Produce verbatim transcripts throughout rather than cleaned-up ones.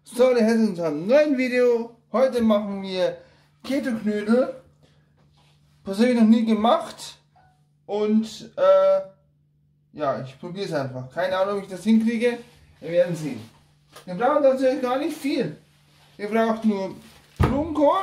So, der Herr zu einem neuen Video. Heute machen wir Keto-Knödel. Persönlich noch nie gemacht. Und äh, ja, ich probiere es einfach. Keine Ahnung, ob ich das hinkriege. Wir werden sehen. Wir brauchen tatsächlich gar nicht viel. Ihr braucht nur Blumenkohl,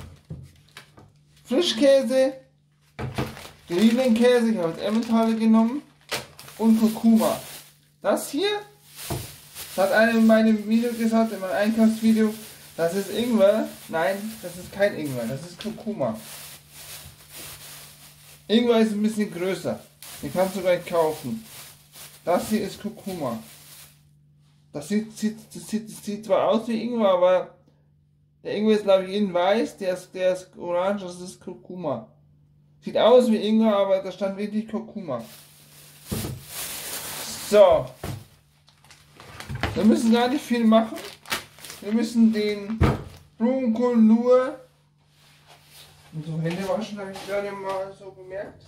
Frischkäse, geriebenen Käse, ich habe jetzt Emmentaler genommen, und Kurkuma. Das hier, das hat einer in meinem Video gesagt, in meinem Einkaufsvideo, das ist Ingwer. Nein, das ist kein Ingwer, das ist Kurkuma. Ingwer ist ein bisschen größer, den kannst du gleich kaufen. Das hier ist Kurkuma. Das sieht, sieht, das sieht, das sieht zwar aus wie Ingwer, aber der Ingwer ist, glaube ich, innen weiß, der ist, der ist orange, das ist Kurkuma. Sieht aus wie Ingwer, aber da stand wirklich Kurkuma. So. Wir müssen gar nicht viel machen. Wir müssen den Blumenkohl nur und so Hände waschen, habe ich gerade mal so bemerkt.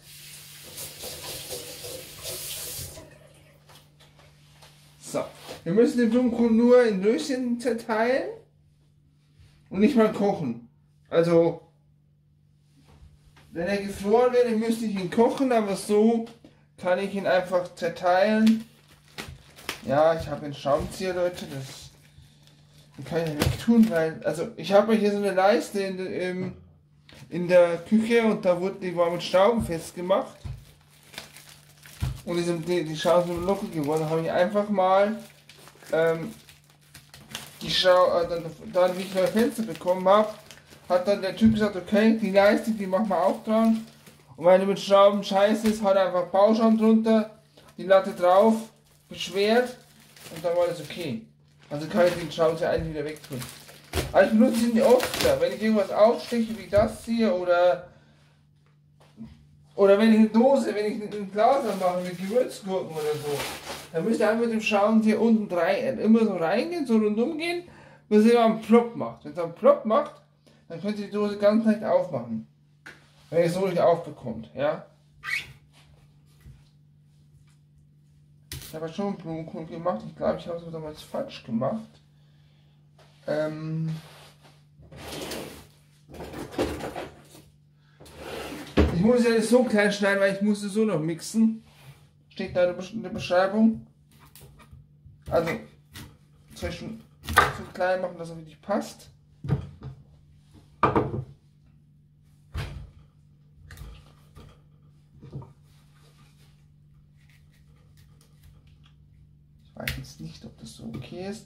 So. Wir müssen den Blumenkohl nur in Röschen zerteilen und nicht mal kochen. Also, wenn er gefroren wäre, müsste ich ihn kochen, aber so kann ich ihn einfach zerteilen. Ja, ich habe einen Schraubenzieher, Leute, das kann ich nicht tun, weil, also ich habe hier so eine Leiste in, in, in der Küche und da wurde die war mit Schrauben festgemacht. Und die, sind, die, die Schrauben sind locker geworden, habe ich einfach mal ähm, die Schau äh, dann, dann, wie ich neue Fenster bekommen habe, hat dann der Typ gesagt, okay, die Leiste, die machen wir auch dran. Und wenn du mit Schrauben scheiße ist, hat er einfach Bauschaum drunter, die Latte drauf, beschwert und dann war das okay. Also kann ich den Schraubenzieher eigentlich wieder wegtun. Aber ich benutze ihn oft, ja, wenn ich irgendwas aufsteche wie das hier oder oder wenn ich eine Dose, wenn ich ein Glas anmache mit Gewürzgurken oder so, dann müsst ihr einfach mit dem Schraubenzieher unten rein, immer so reingehen, so rundum gehen, bis er einen Plop macht. Wenn es einen Plop macht, dann könnt ihr die Dose ganz leicht aufmachen. Wenn ihr es so nicht aufbekommt, ja. Ich habe schon Blumenkohl gemacht. Ich glaube, ich habe es damals falsch gemacht. Ähm ich muss es ja nicht so klein schneiden, weil ich musste so noch mixen. Steht da in der Beschreibung. Also zwischen so klein machen, dass es wirklich passt. Ich weiß jetzt nicht, ob das so okay ist.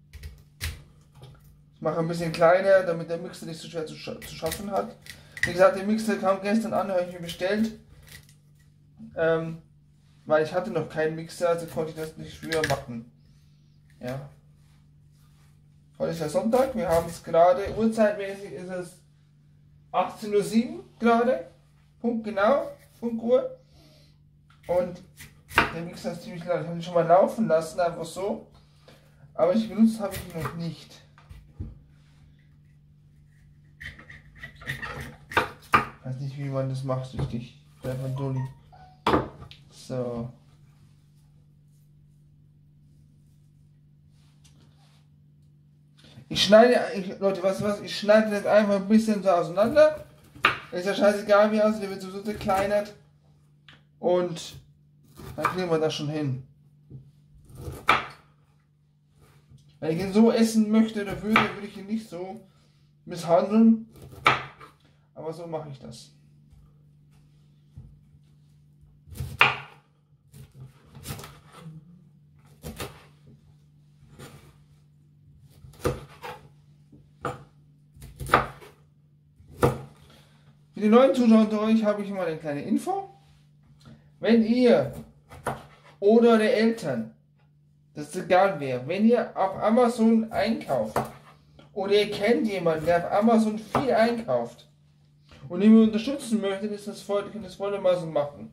Ich mache ein bisschen kleiner, damit der Mixer nicht so schwer zu, sch zu schaffen hat. Wie gesagt, der Mixer kam gestern an, habe ich mir bestellt. Ähm, weil ich hatte noch keinen Mixer, also konnte ich das nicht früher machen. Ja. Heute ist ja Sonntag, wir haben es gerade, uhrzeitmäßig ist es achtzehn Uhr sieben gerade. Punkt genau, Funkuhr. Und der Mixer ist ziemlich laut. Ich habe ihn schon mal laufen lassen, einfach so. Aber ich benutzt habe ich ihn noch nicht. Ich weiß nicht, wie man das macht, richtig. Einfach Dolly. So. Ich schneide, ich, Leute, was was? Ich schneide das einfach ein bisschen so auseinander. Ist ja scheißegal, wie aussieht, der wird sowieso zerkleinert. Und dann kriegen wir das schon hin. Wenn ich ihn so essen möchte oder würde, würde ich ihn nicht so misshandeln. Aber so mache ich das. Für die neuen Zuschauer unter euch habe ich mal eine kleine Info. Wenn ihr oder eure Eltern, das ist egal wer, wenn ihr auf Amazon einkauft oder ihr kennt jemanden, der auf Amazon viel einkauft und ihr mich unterstützen möchtet, ist das voll, könnt ihr das folgendermaßen machen.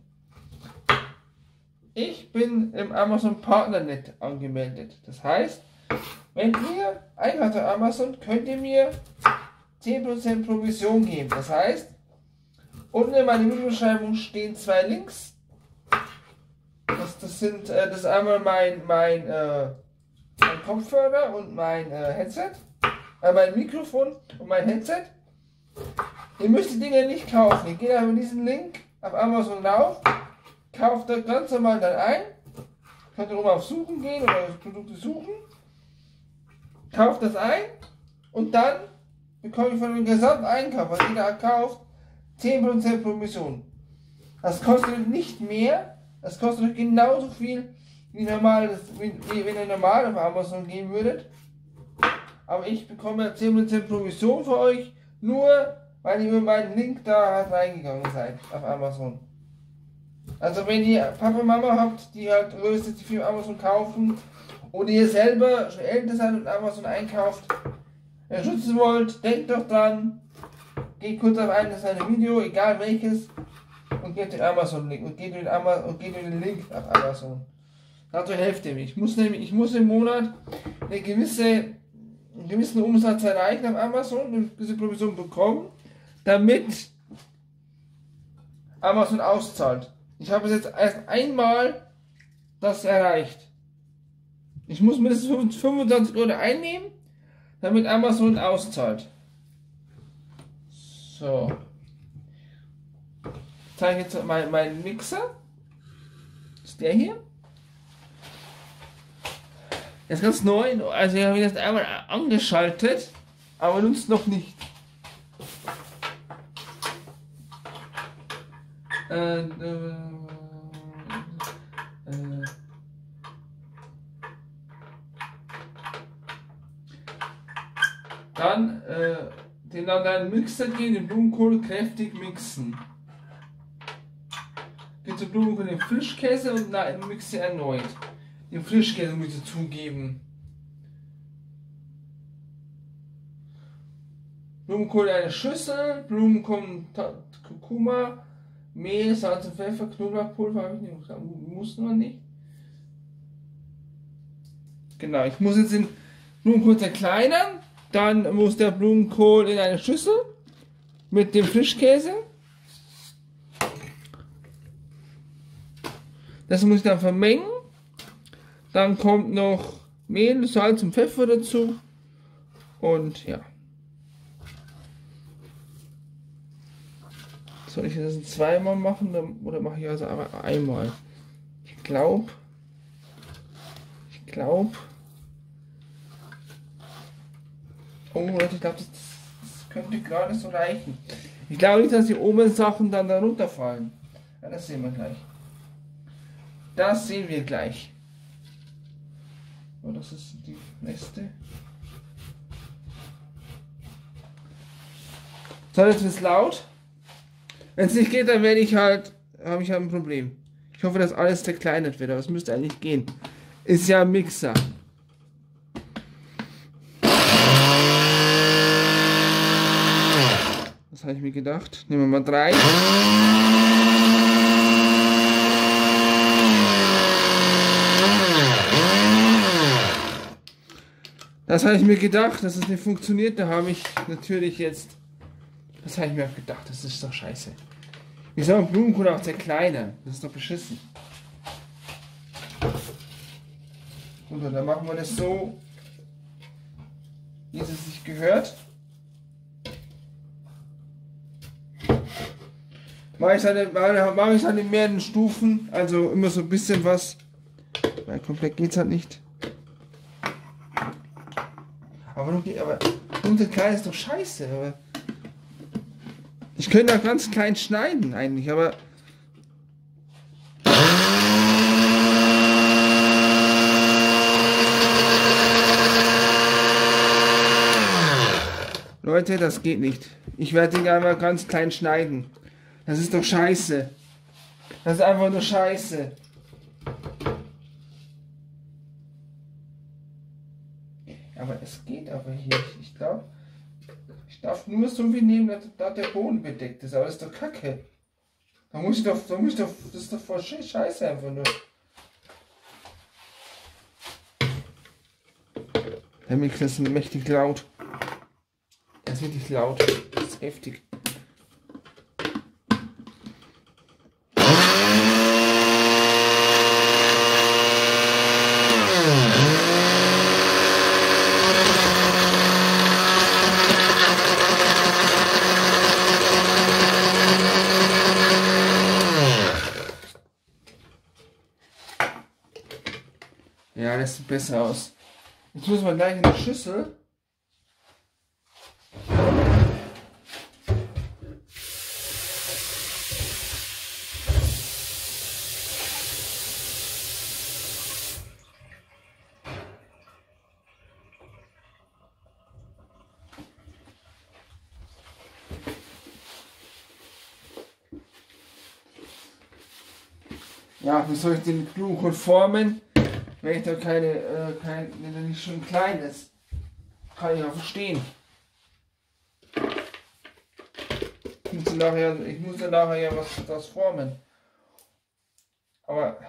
Ich bin im Amazon Partnernet angemeldet. Das heißt, wenn ihr einkauft auf Amazon, könnt ihr mir zehn Prozent Provision geben. Das heißt, unten in meiner Videobeschreibung stehen zwei Links. Das, das sind, äh, das ist einmal mein, mein, äh, mein Kopfhörer und mein äh, Headset, äh, mein Mikrofon und mein Headset. Ihr müsst die Dinger nicht kaufen. Ihr geht einfach mit diesem Link auf Amazon rauf, kauft das ganz normal dann ein, könnt ihr oben auf Suchen gehen oder Produkte suchen, kauft das ein und dann bekomme ich von dem Gesamteinkauf, was jeder kauft, zehn Prozent Provision. Das kostet nicht mehr, das kostet euch genauso viel wie, normal, wie, wie wenn ihr normal auf Amazon gehen würdet. Aber ich bekomme zehn Prozent Provision für euch, nur weil ihr über meinen Link da reingegangen seid auf Amazon. Also wenn ihr Papa und Mama habt, die halt größte die viel Amazon kaufen oder ihr selber schon älter seid und Amazon einkauft, unterstützen wollt, denkt doch dran, geht kurz auf eines seiner Video, egal welches, und gebt den Amazon-Link und gebt den, Ama und gebt den Link auf Amazon. Dazu helft ihr mir. Ich muss nämlich, ich muss im Monat eine gewisse, einen gewissen Umsatz erreichen auf Amazon, eine gewisse Provision bekommen, damit Amazon auszahlt. Ich habe jetzt erst einmal das erreicht. Ich muss mindestens fünfundzwanzig Euro einnehmen, damit Amazon auszahlt. So. Ich zeige jetzt meinen mein Mixer. Das ist der hier. Der ist ganz neu, also ich habe ihn jetzt einmal angeschaltet, aber nutzt noch nicht. Äh, äh, äh. Dann äh, den an deinen Mixer gehen, den Blumenkohl kräftig mixen. Geht zum Blumenkohl den Frischkäse und nein, mixe erneut. Den Frischkäse muss ich zugeben. Blumenkohl in eine Schüssel, Blumenkohl, Kurkuma, Mehl, Salz und Pfeffer, Knoblauchpulver habe ich nicht, muss man nicht. Genau, ich muss jetzt den Blumenkohl zerkleinern, dann muss der Blumenkohl in eine Schüssel mit dem Frischkäse. Das muss ich dann vermengen. Dann kommt noch Mehl, Salz und Pfeffer dazu. Und ja. Soll ich das zweimal machen oder mache ich also aber einmal? Ich glaube, ich glaube, oh Leute, ich glaube, das, das könnte gerade so reichen. Ich glaube nicht, dass die oben Sachen dann da runterfallen. Ja, das sehen wir gleich. Das sehen wir gleich. Oh, das ist die nächste. So, jetzt ist es laut. Wenn es nicht geht, dann werde ich halt, habe ich halt ein Problem. Ich hoffe, dass alles zerkleinert wird, aber es müsste eigentlich gehen. Ist ja ein Mixer. Das habe ich mir gedacht. Nehmen wir mal drei. Das habe ich mir gedacht, dass es nicht funktioniert. Da habe ich natürlich jetzt... Das habe ich mir auch gedacht, das ist doch scheiße. Wie soll man Blumenkohl auch zerkleinern? Das ist doch beschissen. Und dann machen wir das so, wie es sich gehört. Mache ich es dann in mehreren Stufen, also immer so ein bisschen was. Weil komplett geht es halt nicht. Aber, aber unser klein ist doch scheiße. Aber ich könnte auch ganz klein schneiden eigentlich, aber Leute, das geht nicht. Ich werde ihn einmal ganz klein schneiden. Das ist doch scheiße. Das ist einfach nur scheiße. Aber es geht aber hier. Ich glaube, ich darf nur so viel nehmen, dass, dass der Boden bedeckt ist. Aber das ist doch Kacke. Da muss ich doch, da muss ich doch, das ist doch voll scheiße einfach nur. Der Mixer ist mächtig laut. Er ist wirklich laut. Das ist heftig. sieht besser aus. Jetzt müssen wir gleich in die Schüssel. Ja, wie soll ich den Blumenkohl formen, wenn ich da keine, äh, kein, wenn der nicht schon klein ist? Kann ich auch verstehen. Ich muss ja nachher, ich muss ja nachher ja was das formen. Aber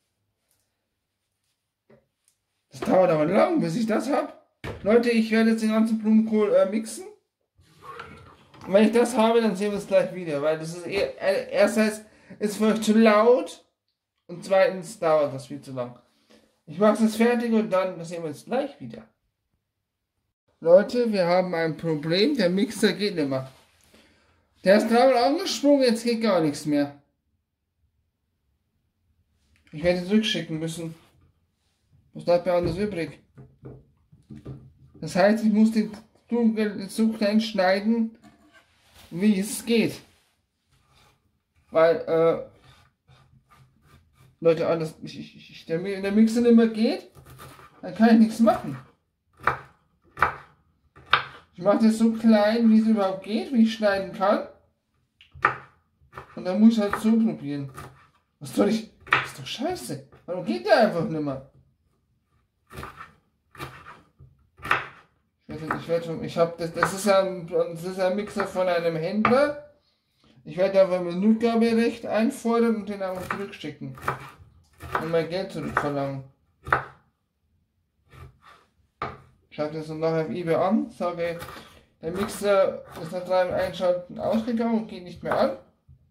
das dauert aber lang, bis ich das habe. Leute, ich werde jetzt den ganzen Blumenkohl äh, mixen. Und wenn ich das habe, dann sehen wir es gleich wieder, weil das ist eher, äh, erstens ist es für euch zu laut. Und zweitens dauert das viel zu lang. Ich mache es fertig und dann sehen wir uns gleich wieder. Leute, wir haben ein Problem. Der Mixer geht nicht mehr. Der ist gerade angesprungen, jetzt geht gar nichts mehr. Ich werde zurückschicken müssen. Was bleibt mir anders übrig? Das heißt, ich muss den Blumenkohl so klein schneiden, wie es geht. Weil, äh, Leute, alles, ich, ich, ich, der, der Mixer nicht mehr geht, dann kann ich nichts machen. Ich mache das so klein, wie es überhaupt geht, wie ich schneiden kann. Und dann muss ich halt so probieren. Was soll ich? Das ist doch scheiße. Warum geht der einfach nicht mehr? Ich werde, ich werde, ich habe das, das ist ja ein, das ist ein Mixer von einem Händler. Ich werde aber mein Rückgaberecht einfordern und den einfach zurückschicken. Und mein Geld zurückverlangen. Schaue das dann nachher auf eBay an, sage, der Mixer ist nach drei Einschalten ausgegangen und geht nicht mehr an.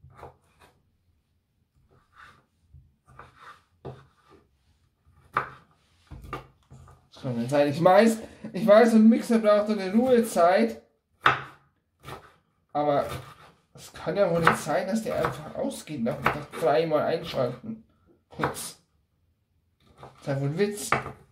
Das kann nicht sein. Ich weiß, ich weiß, ein Mixer braucht eine Ruhezeit. Aber es kann ja wohl nicht sein, dass der einfach ausgeht nach, nach dreimal einschalten. Kurz. Das ist ja wohl ein Witz.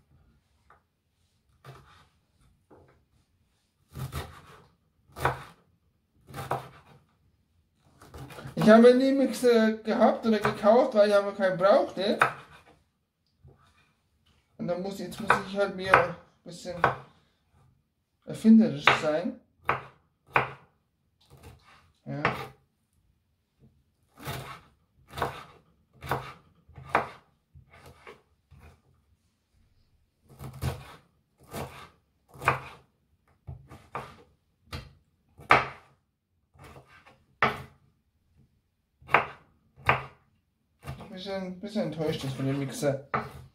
Ich habe nie Mixer gehabt oder gekauft, weil ich aber keinen brauchte. Und dann muss jetzt muss ich halt mir ein bisschen erfinderisch sein. Ja. Ich bin ein bisschen enttäuscht jetzt von dem Mixer.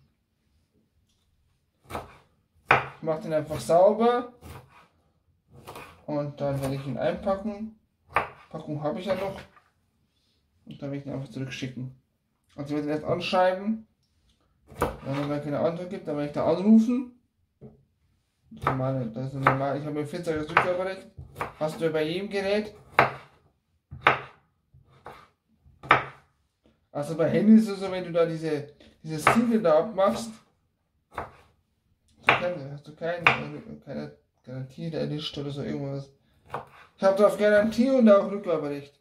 Ich mache den einfach sauber und dann werde ich ihn einpacken. Packung habe ich ja noch und dann werde ich ihn einfach zurückschicken. Also ich werde ihn erst anschreiben, wenn er keine Antwort gibt, dann werde ich da anrufen. Das ist normal, das ist normal. Ich habe mir vierzig Jahre Rückgaberecht. Hast du bei jedem Gerät. Also bei Handys ist es so, wenn du da diese, diese Siegel da abmachst, hast du keine, keine Garantie erlischt oder so irgendwas. Ich habe da auf Garantie und auch Rückgaberecht.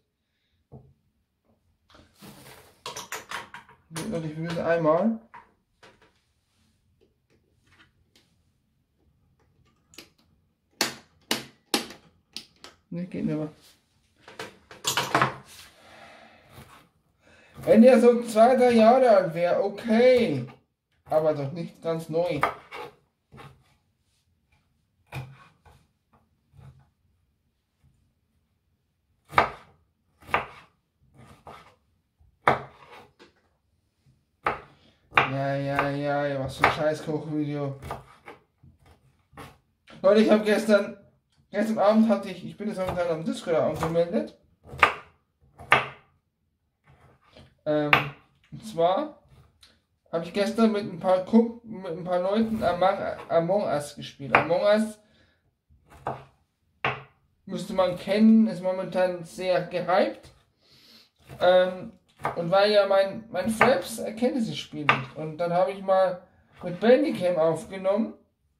Und ich will einmal. Ne, geht nicht mehr. Wenn der so zwei, drei Jahre alt wäre, okay. Aber doch nicht ganz neu. Ja, ja, ja, ja, was für ein scheiß Kochvideo. Leute, ich habe gestern, gestern Abend hatte ich, ich bin jetzt momentan am Discord angemeldet. Ähm, und zwar habe ich gestern mit ein paar Kump mit ein paar Leuten Among, Among Us gespielt. Among Us müsste man kennen, ist momentan sehr gehypt. Ähm, und weil ja mein, mein Fraps erkennt dieses Spiel nicht. Und dann habe ich mal mit Bandicam aufgenommen.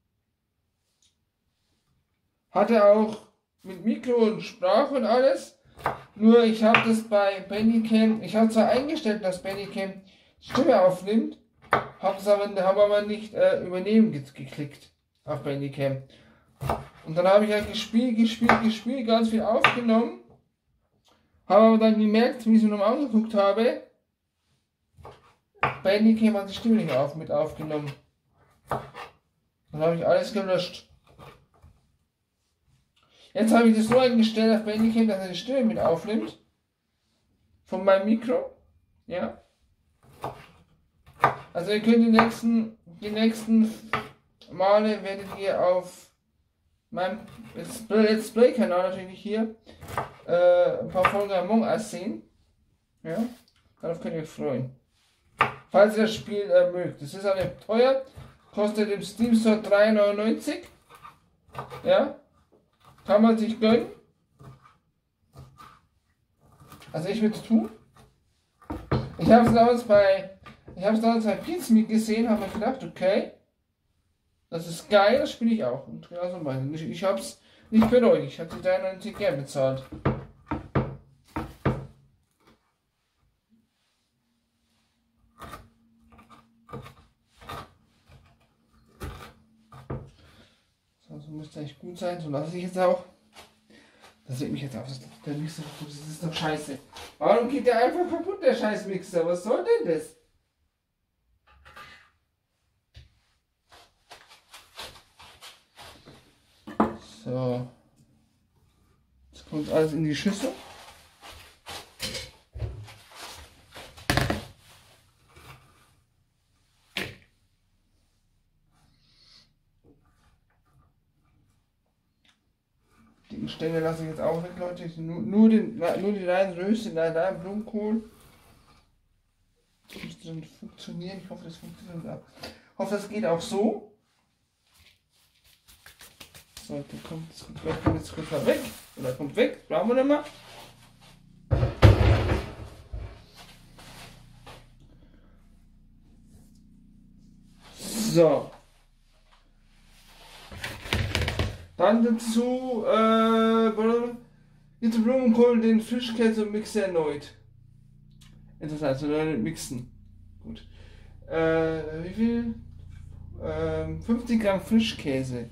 Hatte auch mit Mikro und Sprache und alles. Nur ich habe das bei Bandicam, ich habe zwar eingestellt, dass Bandicam Stimme aufnimmt, habe es aber, hab aber nicht äh, übernehmen ge geklickt auf Bandicam. Und dann habe ich halt gespielt, gespielt, gespielt, ganz viel aufgenommen. Habe aber dann gemerkt, wie ich es mir nochmal angeguckt habe, Bandicam hat die Stimme nicht auf, mit aufgenommen. Dann habe ich alles gelöscht. Jetzt habe ich das so eingestellt auf Bandicam, dass er die Stimme mit aufnimmt. Von meinem Mikro. Ja. Also ihr könnt die nächsten, die nächsten Male werdet ihr auf meinem Let's Play Kanal natürlich hier äh, ein paar Folgen Among Us sehen. Ja. Darauf könnt ihr euch freuen. Falls ihr das Spiel äh, mögt. Das ist auch nicht teuer. Kostet im Steam Store drei neunundneunzig. Ja. Kann man sich gönnen. Also ich würde es tun. Ich habe es damals bei ich habe es damals bei Pizmeet gesehen, habe mir gedacht, okay, das ist geil, das spiele ich auch. Und genauso weiter. Ich, ich habe es nicht bereut. Ich habe die drei neunundneunzig gern bezahlt. Also müsste eigentlich gut sein, so lasse ich jetzt auch. Das sieht mich jetzt auf, der Mixer kaputt ist, das ist doch scheiße. Warum geht der einfach kaputt, der scheiß Mixer? Was soll denn das? So. Jetzt kommt alles in die Schüssel. Die Stängel lasse ich jetzt auch weg, Leute. Nur, nur, den, nur die reinen Röschen, da rein Blumenkohl. Das müsste dann funktionieren. Ich hoffe, das funktioniert auch. Ich hoffe, das geht auch so. So, der kommt, das kommt jetzt kurz mal weg. Oder kommt weg, brauchen wir nicht mehr. So. Dann dazu, äh, jetzt Blumenkohl, den Frischkäse und mixe erneut. Interessant, also nicht mixen. Gut. Äh, wie viel? Ähm, fünfzig Gramm Frischkäse.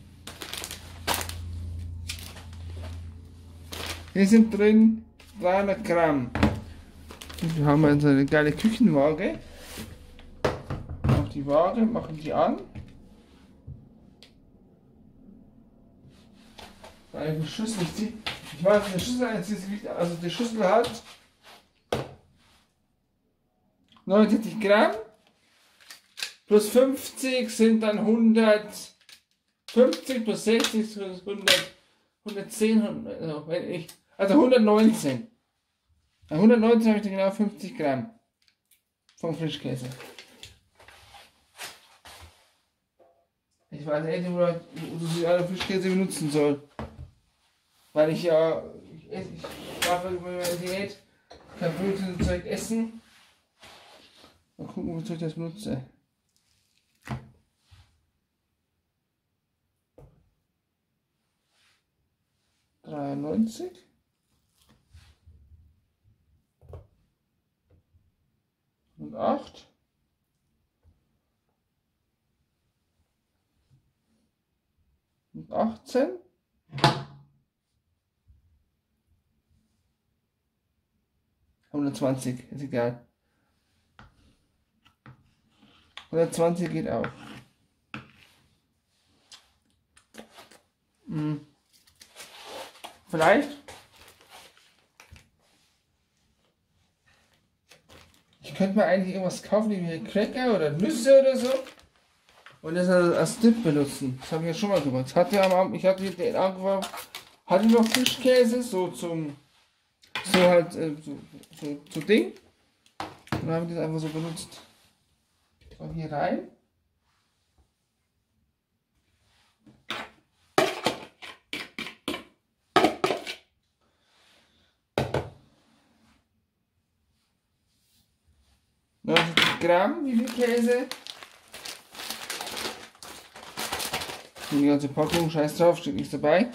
Hier sind drin dreihundert Gramm. Wir haben jetzt eine geile Küchenwaage. Auf die Waage, machen die an. Eine Schüssel, ich, zieh, ich mache eine Schüssel ein, also die Schüssel hat neunundsiebzig Gramm plus fünfzig sind dann hundertfünfzig plus sechzig sind hundert, hundertzehn, hundert, also, wenn ich, also hundertneunzehn. Bei hundertneunzehn habe ich dann genau fünfzig Gramm vom Frischkäse. Ich weiß nicht, wo ich alle Frischkäse benutzen soll. Weil ich ja, ich, esse, ich darf über meine Diät kein blödes Zeug essen. Mal gucken, wozu ich das benutze. dreiundneunzig. Und acht. Und achtzehn. hundertzwanzig, ist egal. hundertzwanzig geht auch. Hm. Vielleicht. Ich könnte mir eigentlich irgendwas kaufen, wie Cracker oder Nüsse oder so. Und das als Dip benutzen. Das habe ich ja schon mal gemacht. Hatte am, ich hatte den angefangen, hatte noch Frischkäse, so zum, so halt, äh, so, so, so Ding. Und dann habe ich das einfach so benutzt. So, hier rein. neunzig Gramm, wie viel Käse? Die ganze Packung, scheiß drauf, steht nichts dabei.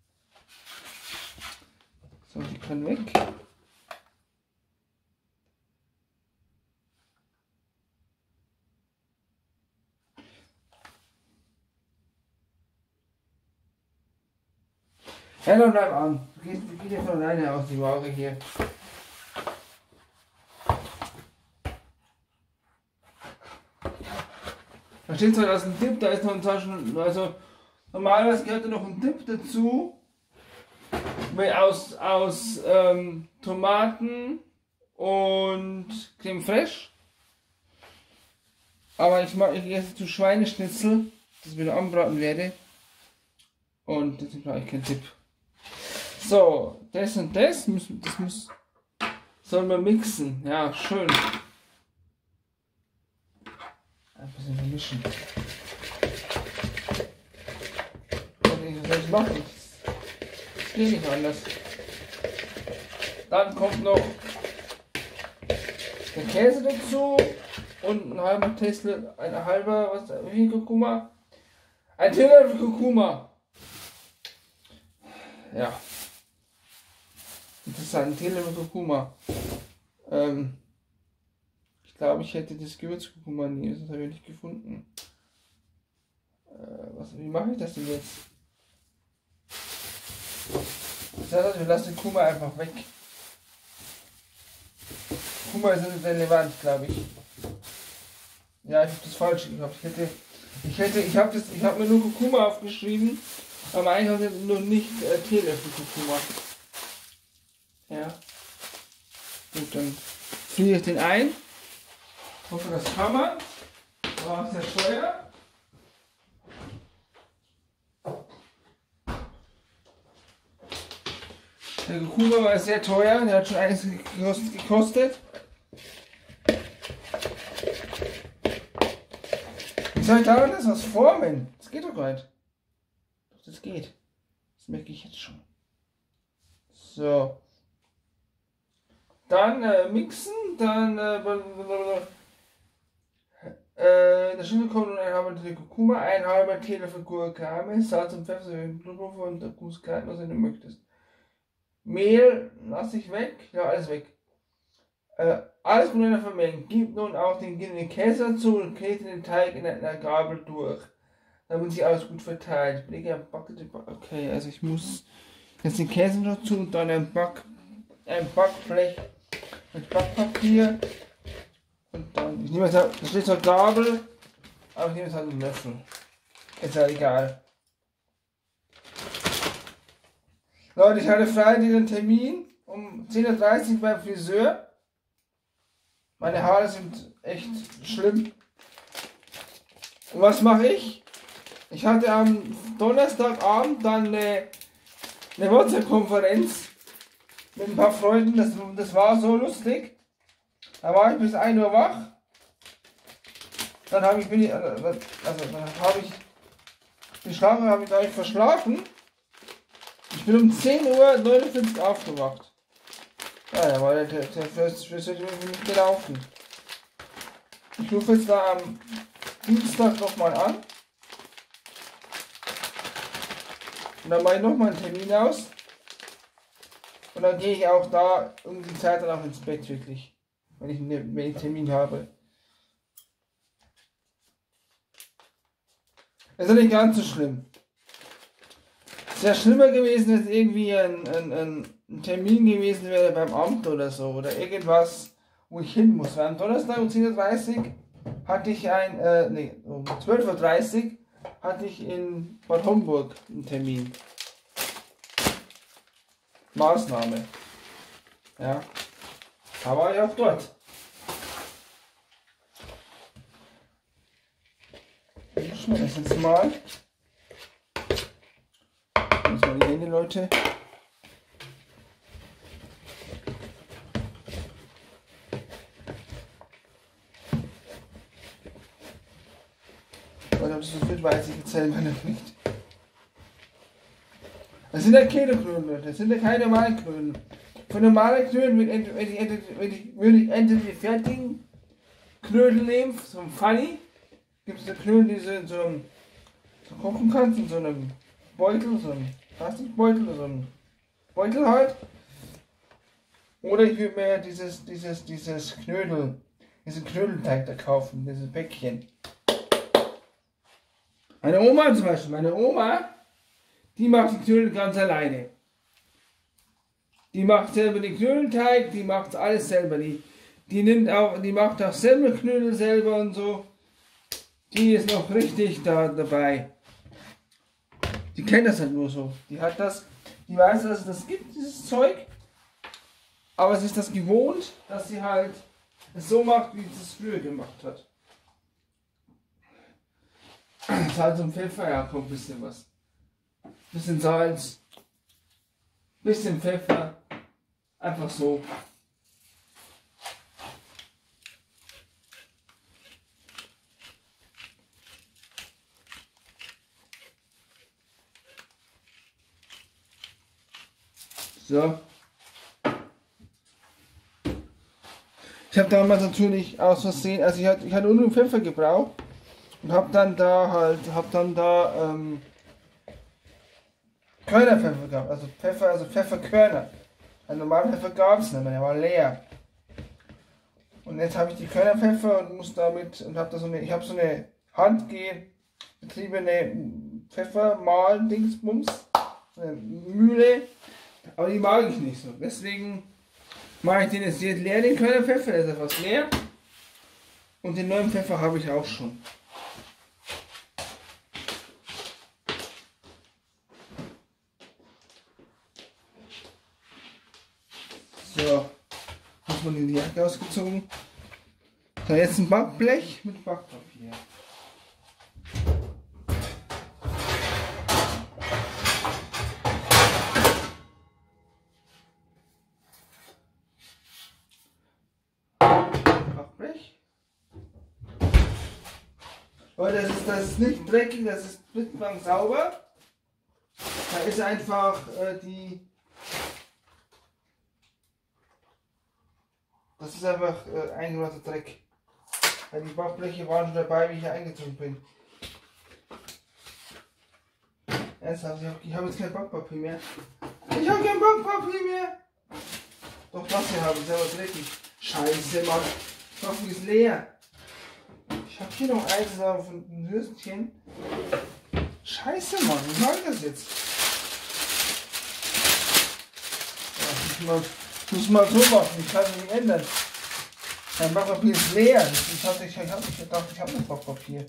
So, die können weg. Ja, dann bleib an. Du gehst, du gehst ja von alleine aus, die Ware hier. Da steht zwar, da ist ein Dip, da ist noch ein Taschen, also normalerweise gehört da noch ein Dip dazu. Aus, aus ähm, Tomaten und Creme Fraiche. Aber ich mache ich esse zu Schweineschnitzel, das ich wieder anbraten werde. Und deswegen brauche ich keinen Dip. So, das und das, muss, das muss, soll man mixen. Ja, schön. Ein bisschen vermischen. Was soll ich machen? Das geht nicht anders. Dann kommt noch der Käse dazu und ein halber Teesslöffel, ein halber, was, wie viel Kurkuma? Ein Teelöffel Kurkuma. Ja. Interessant, ein Teelöffel Kurkuma. Ähm, ich glaube, ich hätte das Gewürzkurkuma nie, das habe ich nicht gefunden. Äh, was, wie mache ich das denn jetzt? Das heißt, wir lassen den Kurkuma einfach weg. Kurkuma ist nicht relevant, glaube ich. Ja, ich habe das falsch gehabt. Ich hätte, ich hätte, ich habe das, ich habe mir nur Kurkuma aufgeschrieben, aber eigentlich habe ich noch nicht äh, Teelöffel Kurkuma. Ja. Gut, dann friere ich den ein. Ich hoffe, das kann man. Aber es ist ja teuer. Der Kurkuma war sehr teuer, der hat schon einiges gekostet. Wie soll ich daran das was formen? Das geht doch gar nicht. Doch, das geht. Das merke ich jetzt schon. So. Dann äh, mixen, dann äh, äh, der Schüssel kommt und ein halber Teelöffel Kurkuma, ein halber Teelöffel Gurkame, Salz und Pfeffer, Blutpulver und der Muskat, was du möchtest. Mehl lasse ich weg, ja alles weg. Äh, alles miteinander vermengen. Gib nun auch den geriebenen Käse dazu und knete den Teig in einer Gabel durch, damit sich alles gut verteilt. Okay, also ich muss jetzt den Käse dazu und dann ein, Back, ein Backblech mit Backpapier und dann, ich nehme jetzt, da steht zwar Gabel, aber ich nehme jetzt halt einen Löffel. Ist ja egal. Leute, ich hatte Freitag einen Termin um zehn Uhr dreißig beim Friseur. Meine Haare sind echt schlimm. Und was mache ich? Ich hatte am Donnerstagabend dann eine, eine WhatsApp-Konferenz mit ein paar Freunden. Das, das war so lustig. Da war ich bis ein Uhr wach. Dann habe ich, bin ich, also dann habe ich geschlafen, habe ich gleich verschlafen. Ich bin um zehn Uhr neunundvierzig aufgewacht. Ja, da war der, der, der Friseur für mich gelaufen. Ich rufe jetzt da am Dienstag nochmal an. Und dann mache ich nochmal einen Termin aus. Und dann gehe ich auch da um die Zeit dann auch ins Bett wirklich. Wenn ich, wenn ich einen Termin habe. Das ist nicht ganz so schlimm. Es wäre schlimmer gewesen, wenn es irgendwie ein, ein, ein Termin gewesen wäre beim Amt oder so. Oder irgendwas, wo ich hin muss. Weil am Donnerstag um zehn Uhr dreißig hatte ich ein, äh, nee, um zwölf Uhr dreißig hatte ich in Bad Homburg einen Termin. Maßnahme. Ja. Da war ich auch dort. Ich schmecke das jetzt mal. Jetzt mal die Hände, Leute. Oder ob es so wird, weiß ich jetzt selber noch nicht. Das sind ja keine Knödel, Leute. Das sind ja keine normalen Knödel. Von normalen Knödeln würde ich, würde ich, würde ich entweder die fertigen Knödel nehmen, so ein Funny. Gibt es da Knödel, die sind so, kochen kannst, in so einem Beutel, so einem Plastikbeutel, so einem Beutel halt. Oder ich würde mir dieses, dieses, dieses Knödel, diesen Knödelteig da kaufen, dieses Päckchen. Meine Oma zum Beispiel, meine Oma, die macht die Knödel ganz alleine. Die macht selber den Knödelteig, die macht alles selber. Die, die nimmt auch, die macht auch selber Knödel selber und so. Die ist noch richtig da dabei. Die kennt das halt nur so. Die hat das, die weiß, dass es das gibt, dieses Zeug. Aber sie ist das gewohnt, dass sie halt es so macht, wie sie es früher gemacht hat. Salz und Pfeffer, ja, kommt ein bisschen was. Bisschen Salz, bisschen Pfeffer, einfach so. So. Ich habe damals natürlich aus Versehen, also ich hatte, ich hatte nur Pfeffer gebraucht und habe dann da halt, habe dann da ähm, Körnerpfeffer gehabt, also Pfeffer, also Pfefferkörner. Einen normalen Pfeffer gab es nicht mehr, der war leer. Und jetzt habe ich die Körnerpfeffer und muss damit und habe da so eine, ich habe so eine handgetriebene Pfeffermal-Dingsbums, eine Mühle, aber die mag ich nicht so. Deswegen mache ich den jetzt leer, den Körnerpfeffer, der ist etwas leer. Und den neuen Pfeffer habe ich auch schon. So, muss man die Jacke ausgezogen. So, jetzt ein Backblech mit Backpapier. Backblech. Leute, das ist, das ist nicht dreckig, das ist blitzblank sauber. Da ist einfach äh, die... Das ist einfach äh, eingerotter Dreck. Weil die Backbleche waren schon dabei, wie ich hier eingezogen bin. Ernsthaft, ich habe jetzt kein Backpapier mehr. Ich habe kein Backpapier mehr! Doch, das hier habe ich, aber dreckig. Scheiße, Mann. Ich hoffe, die ist leer. Ich habe hier noch eins auf ein Würstchen. Scheiße, Mann, wie soll ich das jetzt? Ja, ich muss mal, ich muss mal so machen, ich kann es nicht ändern. Mein Backpapier ist leer. Ich dachte, ich, hab, ich, dachte, ich habe noch Backpapier.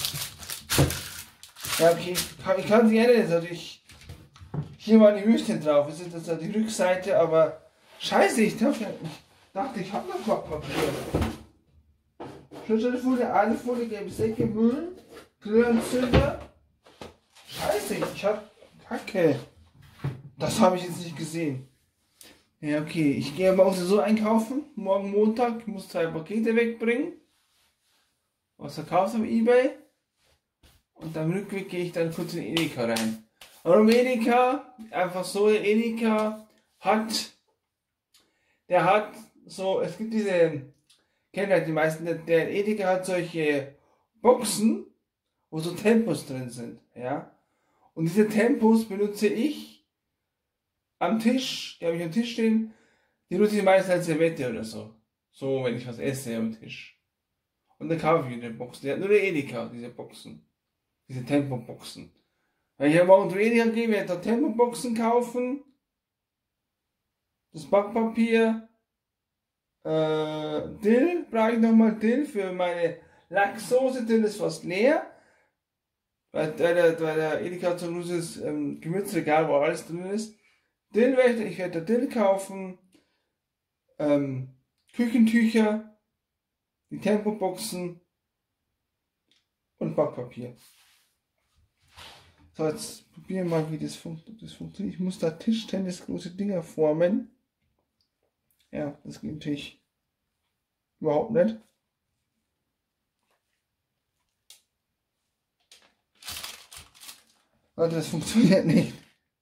Ja, okay, ich kann, ich kann es nicht ändern. Also ich, hier waren die Würstchen drauf. Das ist das die Rückseite, aber scheiße, ich dachte, ich, dachte, ich habe noch Backpapier. Schutzfolie, Alufolie, gelbe Säcke, Müll, Grillanzünder. Scheiße, ich hab Kacke. Das habe ich jetzt nicht gesehen. Ja, okay, ich gehe aber auch so einkaufen. Morgen Montag, ich muss zwei Pakete wegbringen. Was verkaufst du am eBay? Und am Rückweg gehe ich dann kurz in Edeka rein. Warum Edeka? Einfach so, der Edeka hat, der hat so, es gibt diese, kennen halt die meisten, der, der Edeka hat solche Boxen, wo so Tempos drin sind, ja. Und diese Tempos benutze ich am Tisch, die habe ich am Tisch stehen, die nutze ich meistens als Servette oder so. So, wenn ich was esse am Tisch. Und dann kaufe ich eine Box. Die hat nur der Edeka, diese Boxen. Diese Tempo-Boxen. Wenn ich am Morgen zu Edeka gehe, werde ich da Tempo-Boxen kaufen. Das Backpapier. Äh, Dill, brauche ich nochmal Dill für meine Lachssoße. Dill ist fast leer. Weil der, der, der Edeka hat so ein großes ähm, Gemüseregal, wo alles drin ist. Dill werde ich, ich werde Dill kaufen. Ähm, Küchentücher. Die Tempoboxen. Und Backpapier. So, jetzt probieren wir mal, wie das, fun das funktioniert. Ich muss da Tischtennis große Dinger formen. Ja, das geht natürlich überhaupt nicht. Leute, das funktioniert nicht.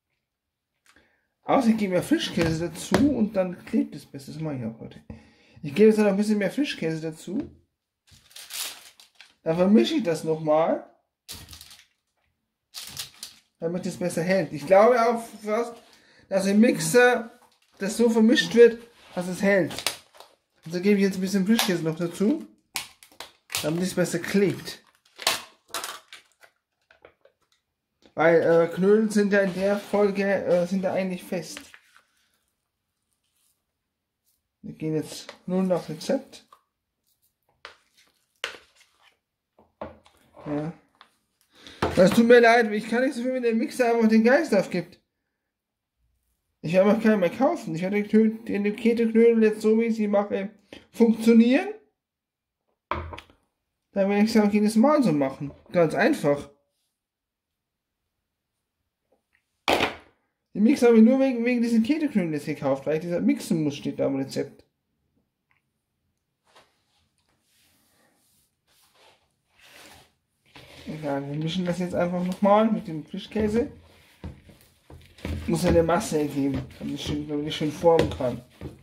Außer ich gebe mehr Frischkäse dazu und dann klebt es besser. Das mache ich auch heute. Ich gebe jetzt noch ein bisschen mehr Frischkäse dazu. Dann vermische ich das nochmal. damit es besser hält. Ich glaube auch fast, dass im Mixer das so vermischt wird, dass es hält. Also gebe ich jetzt ein bisschen Frischkäse noch dazu, damit es besser klebt. Weil äh, Knödel sind ja in der Folge äh, sind ja eigentlich fest. Wir gehen jetzt nur nach Rezept. Ja. Das tut mir leid, ich kann nicht so viel, wenn der Mixer einfach den Geist aufgibt. Ich werde einfach keinen mehr kaufen. Ich werde die Keto-Knödel jetzt so, wie ich sie mache, funktionieren. Dann werde ich es auch jedes Mal so machen. Ganz einfach. Den Mixer habe ich nur wegen, wegen diesen Keto-Knödeln jetzt gekauft, weil ich dieser mixen muss, steht da im Rezept. Egal, wir mischen das jetzt einfach nochmal mit dem Frischkäse. Muss eine Masse ergeben, damit ich schön, damit ich schön formen kann.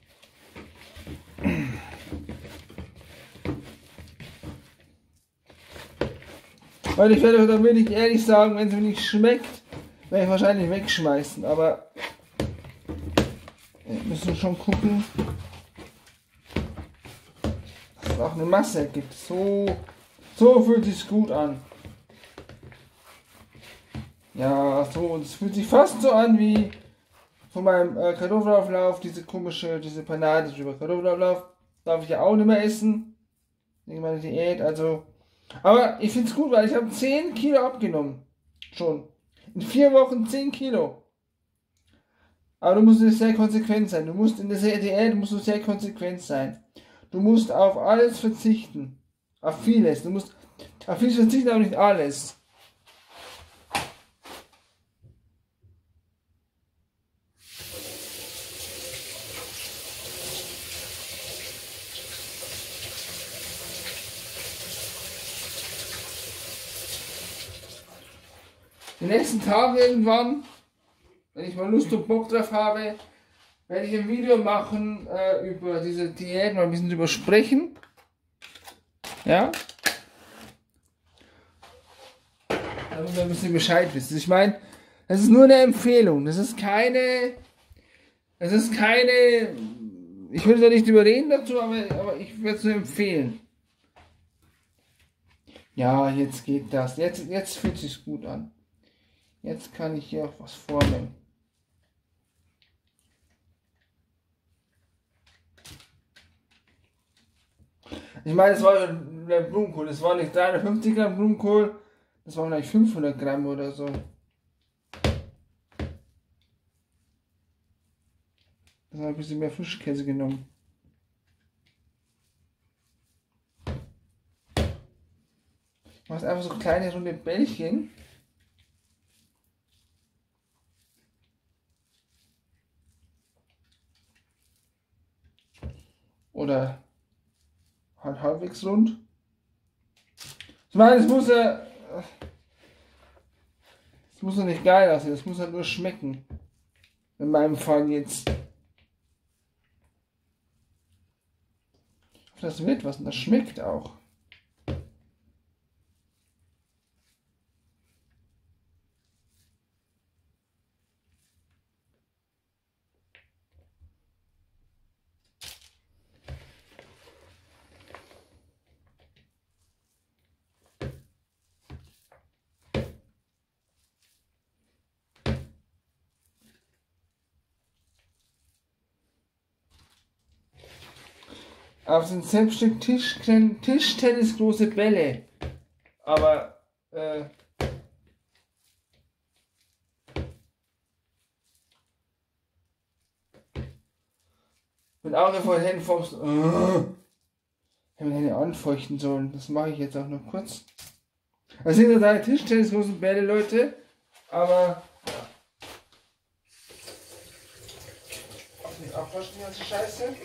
Weil ich werde da wirklich ehrlich sagen, wenn es mir nicht schmeckt, werde ich wahrscheinlich wegschmeißen. Aber wir müssen schon gucken, dass es auch eine Masse ergibt. So, so fühlt sich gut an. Ja, so, und es fühlt sich fast so an wie von meinem äh, Kartoffelauflauf, diese komische, diese Panade drüber. Kartoffelauflauf darf ich ja auch nicht mehr essen. Wegen meiner Diät, also. Aber ich finde es gut, weil ich habe zehn Kilo abgenommen. Schon. In vier Wochen zehn Kilo. Aber du musst sehr konsequent sein. Du musst in der Diät musst du sehr konsequent sein. Du musst auf alles verzichten. Auf vieles. Du musst auf vieles verzichten, aber nicht alles. Die nächsten Tage irgendwann, wenn ich mal Lust und Bock drauf habe, werde ich ein Video machen äh, über diese Diät, mal ein bisschen drüber sprechen. Ja? Damit ihr ein bisschen Bescheid wisst. Ich meine, das ist nur eine Empfehlung. Das ist keine. Das ist keine. Ich will da nicht überreden dazu, aber, aber ich würde es nur empfehlen. Ja, jetzt geht das. Jetzt, jetzt fühlt es sich gut an. Jetzt kann ich hier auch was vornehmen. Ich meine, es war der Blumenkohl. Es war nicht dreihundertfünfzig Gramm Blumenkohl. Das waren vielleicht fünfhundert Gramm oder so. Das habe ein bisschen mehr Frischkäse genommen. Ich mache einfach so kleine runde Bällchen. Oder halt halbwegs rund. Ich meine, es muss ja. Es muss ja nicht geil aussehen, es muss ja nur schmecken. In meinem Fall jetzt. Das wird was und das schmeckt auch. Aber es sind selbstständig Tisch, Tischtennis große Bälle. Aber äh, mit Auge vor den Händen vom äh, hätte man Hände anfeuchten sollen. Das mache ich jetzt auch noch kurz. Das sind total Tischtennis große Bälle, Leute. Aber ja. Nicht abwaschen, die ganze Scheiße.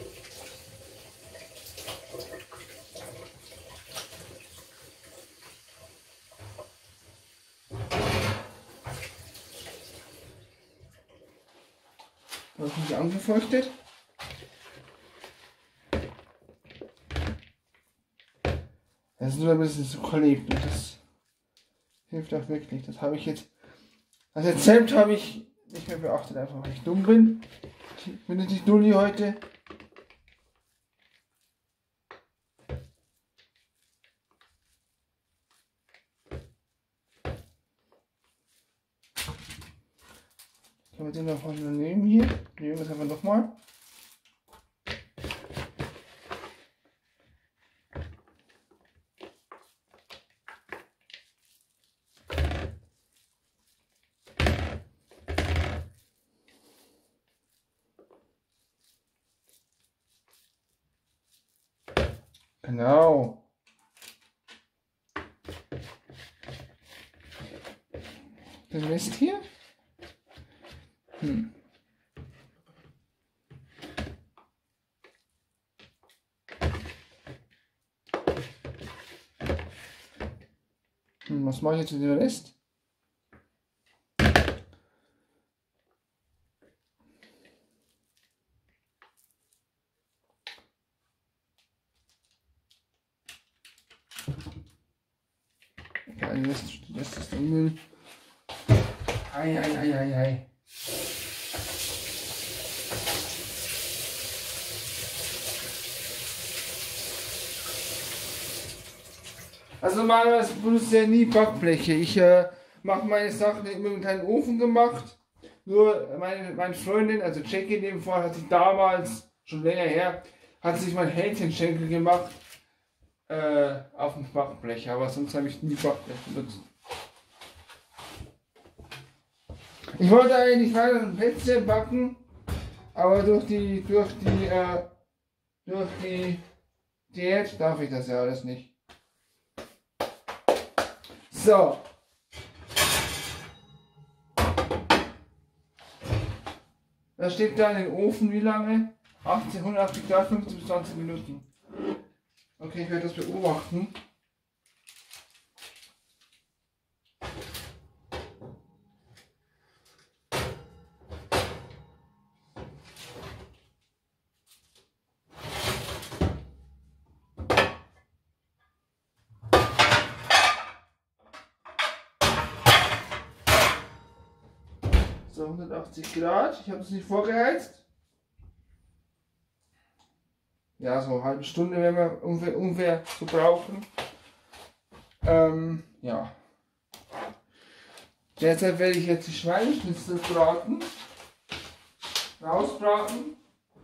Das ist nicht angefeuchtet. Das ist nur ein bisschen so klebt und das hilft auch wirklich. Das habe ich jetzt Das Rezept habe ich nicht mehr beachtet, einfach weil ich dumm bin. Ich bin jetzt nicht Dulli heute. Können wir den noch mal nehmen hier? Nehmen wir das einfach nochmal. Genau. Den Mist hier. Hm. Hm, was mache ich jetzt mit dem Rest? Ja, der Rest, der Rest ist der Müll. Ei, ei, ei, ei, ei. Also normalerweise benutze ich ja nie Backbleche. Ich äh, mache meine Sachen immer in einen Ofen gemacht. Nur meine, meine Freundin, also Jackie in dem Fall, hat sich damals, schon länger her, hat sich mein Hähnchenschenkel gemacht äh, auf dem Backblech. Aber sonst habe ich nie Backblech benutzt. Ich wollte eigentlich weiter ein Plätzchen backen, aber durch die, durch die, äh, durch die Diät darf ich das ja alles nicht. So. Das steht da in den Ofen, wie lange? achtzig, hundertachtzig Grad, fünfzehn bis zwanzig Minuten. Okay, ich werde das beobachten. So, hundertachtzig Grad. Ich habe es nicht vorgeheizt. Ja, so eine halbe Stunde werden wir ungefähr, ungefähr so brauchen. Ähm, ja. Derzeit werde ich jetzt die Schweineschnitzel braten. Rausbraten.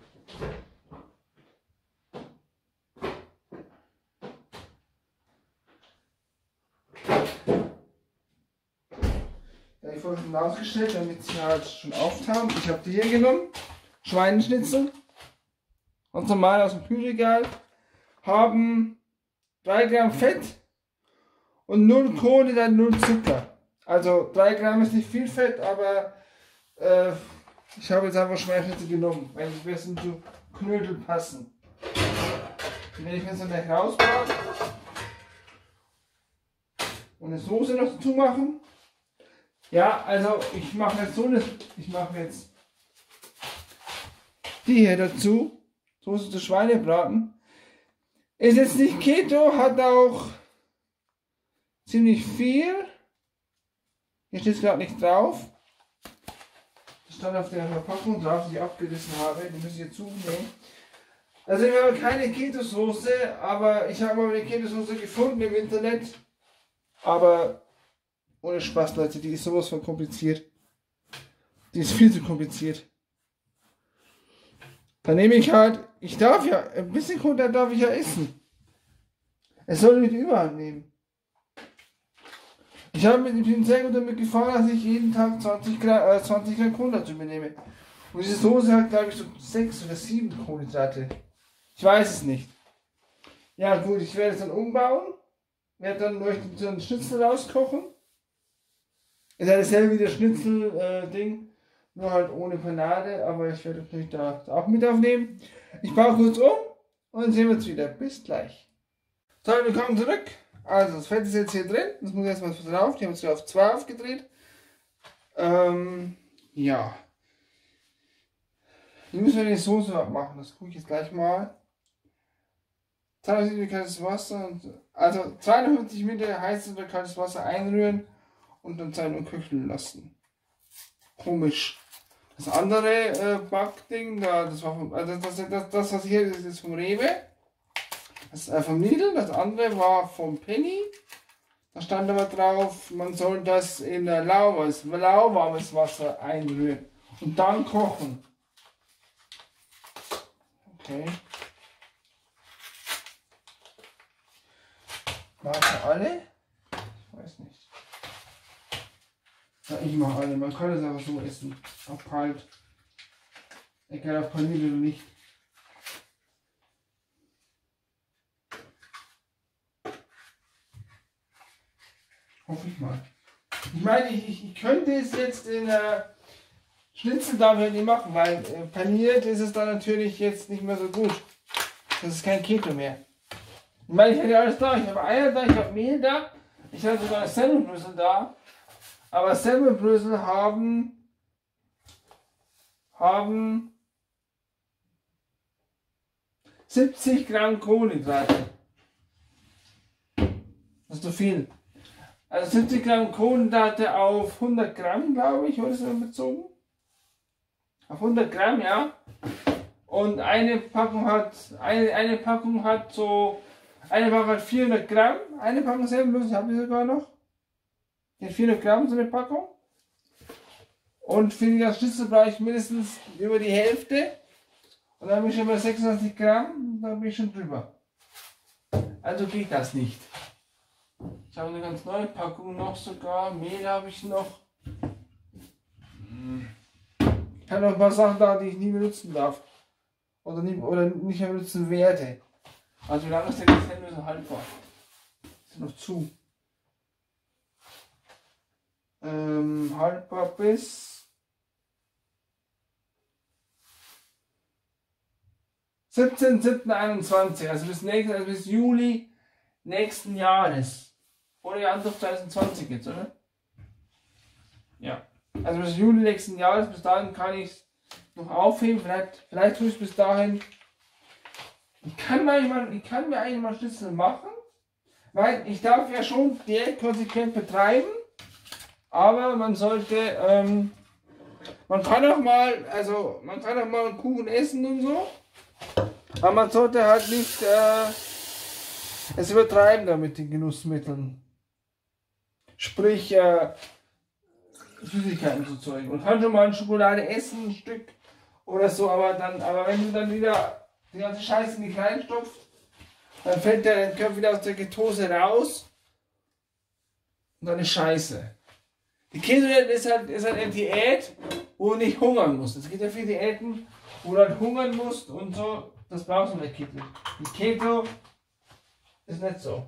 Ja, ich habe schon ausgestellt, damit sie halt schon auftauen. Ich habe die hier genommen. Schweineschnitzel. Ganz normal aus dem Kühlregal. Haben drei Gramm Fett und null Kohlenhydrate, null Zucker. Also drei Gramm ist nicht viel Fett, aber äh, ich habe jetzt einfach Schweineschnitzel genommen, weil die besser zu Knödel passen. Die werde ich jetzt dann gleich rausbraten und eine Soße noch dazu machen. Ja, also ich mache jetzt so eine, ich mache jetzt die hier dazu. Soße zu Schweinebraten. Ist jetzt nicht Keto, hat auch ziemlich viel. Hier steht es gerade nicht drauf. Das stand auf der Verpackung drauf, die ich abgerissen habe. Die müssen wir zunehmen. Also ich habe keine Keto-Soße, aber ich habe mal eine Keto-Soße gefunden im Internet. Aber ohne Spaß, Leute, die ist sowas von kompliziert. Die ist viel zu kompliziert. Dann nehme ich halt, ich darf ja, ein bisschen Kohlenhydrate darf ich ja essen. Es soll nicht überhand nehmen. Ich habe mit bin sehr gut damit gefahren, dass ich jeden Tag zwanzig Gramm, äh, zwanzig Gramm Kohlenhydrate zu mir nehme. Und diese Soße hat, glaube ich, so sechs oder sieben Kohlenhydrate. Ich weiß es nicht. Ja gut, ich werde es dann umbauen. Werde dann durch so einen Schnitzel rauskochen. Ist ja dasselbe wie das Schnitzel-Ding. Äh, Nur halt ohne Panade, aber ich werde natürlich da auch mit aufnehmen. Ich baue kurz um und dann sehen wir uns wieder. Bis gleich. So, willkommen zurück. Also das Fett ist jetzt hier drin. Das muss erstmal drauf. Die haben es wieder auf zwei aufgedreht. Ähm, ja. Hier müssen wir die Soße abmachen. Das gucke ich jetzt gleich mal. zweihundert Milliliter kaltes Wasser. Und, also zweihundertfünfzig Milliliter heißes oder kaltes Wasser einrühren und dann zwei Minuten köcheln lassen. komisch. Das andere äh, Backding, da, das war vom, also das, das, das, was hier ist, ist vom Rewe. Das ist äh, vom Lidl, das andere war vom Penny. Da stand aber drauf, man soll das in äh, lauwarmes, lauwarmes Wasser einrühren und dann kochen. Okay. Warte, alle? Ich weiß nicht. Ja, ich mache alle. Man kann es aber so essen. Auf kalt. Egal ob Panini oder nicht. Hoffe ich mal. Ich meine, ich, ich, ich könnte es jetzt in äh, Schnitzel damit nicht machen, weil äh, paniert ist es dann natürlich jetzt nicht mehr so gut. Das ist kein Keto mehr. Ich meine, ich hätte alles da. Ich habe Eier da, ich habe Mehl da. Ich habe sogar Semmelbrösel da. Aber Semmelbrösel haben, haben siebzig Gramm Kohlenhydrate. Das ist zu viel. Also siebzig Gramm Kohlenhydrate auf hundert Gramm, glaube ich, oder ist das bezogen? Auf hundert Gramm, ja. Und eine Packung hat, eine, eine Packung hat so, eine Packung hat vierhundert Gramm. Eine Packung Semmelbrösel habe ich sogar noch. Die hat vierhundert Gramm, so eine Packung. Und für das Schnitzel brauche ich mindestens über die Hälfte. Und dann bin ich schon bei sechsundzwanzig Gramm, dann bin ich schon drüber. Also geht das nicht. Ich habe eine ganz neue Packung noch sogar. Mehl habe ich noch. Ich habe noch ein paar Sachen da, die ich nie benutzen darf. Oder, nie, oder nicht mehr benutzen werde. Also wie lange ist der Geselle so haltbar? Ist noch zu. Ähm, haltbar bis siebzehnten siebten einundzwanzig, also bis, nächsten, also bis Juli nächsten Jahres. Oder ja, Anfang zwanzig zwanzig jetzt, oder? Ja. Also bis Juli nächsten Jahres, bis dahin kann ich es noch aufheben, vielleicht, vielleicht tue ich es bis dahin. Ich kann, manchmal, ich kann mir eigentlich mal Schnitzel machen, weil ich darf ja schon Diät konsequent betreiben. Aber man sollte, ähm, man kann auch mal, also man kann auch mal einen Kuchen essen und so. Aber man sollte halt nicht äh, es übertreiben da mit den Genussmitteln. Sprich, äh, Süßigkeiten so Zeug. Und kann schon mal eine Schokolade essen, ein Stück oder so, aber dann, aber wenn du dann wieder die ganze Scheiße in die Kleinen stopfst, dann fällt der Körper wieder aus der Ketose raus und dann ist Scheiße. Die Keto-Diät ist halt, ist halt eine Diät, wo du nicht hungern musst. Es gibt ja viele Diäten, wo du halt hungern musst und so. Das brauchst du in der Keto. Die Keto ist nicht so.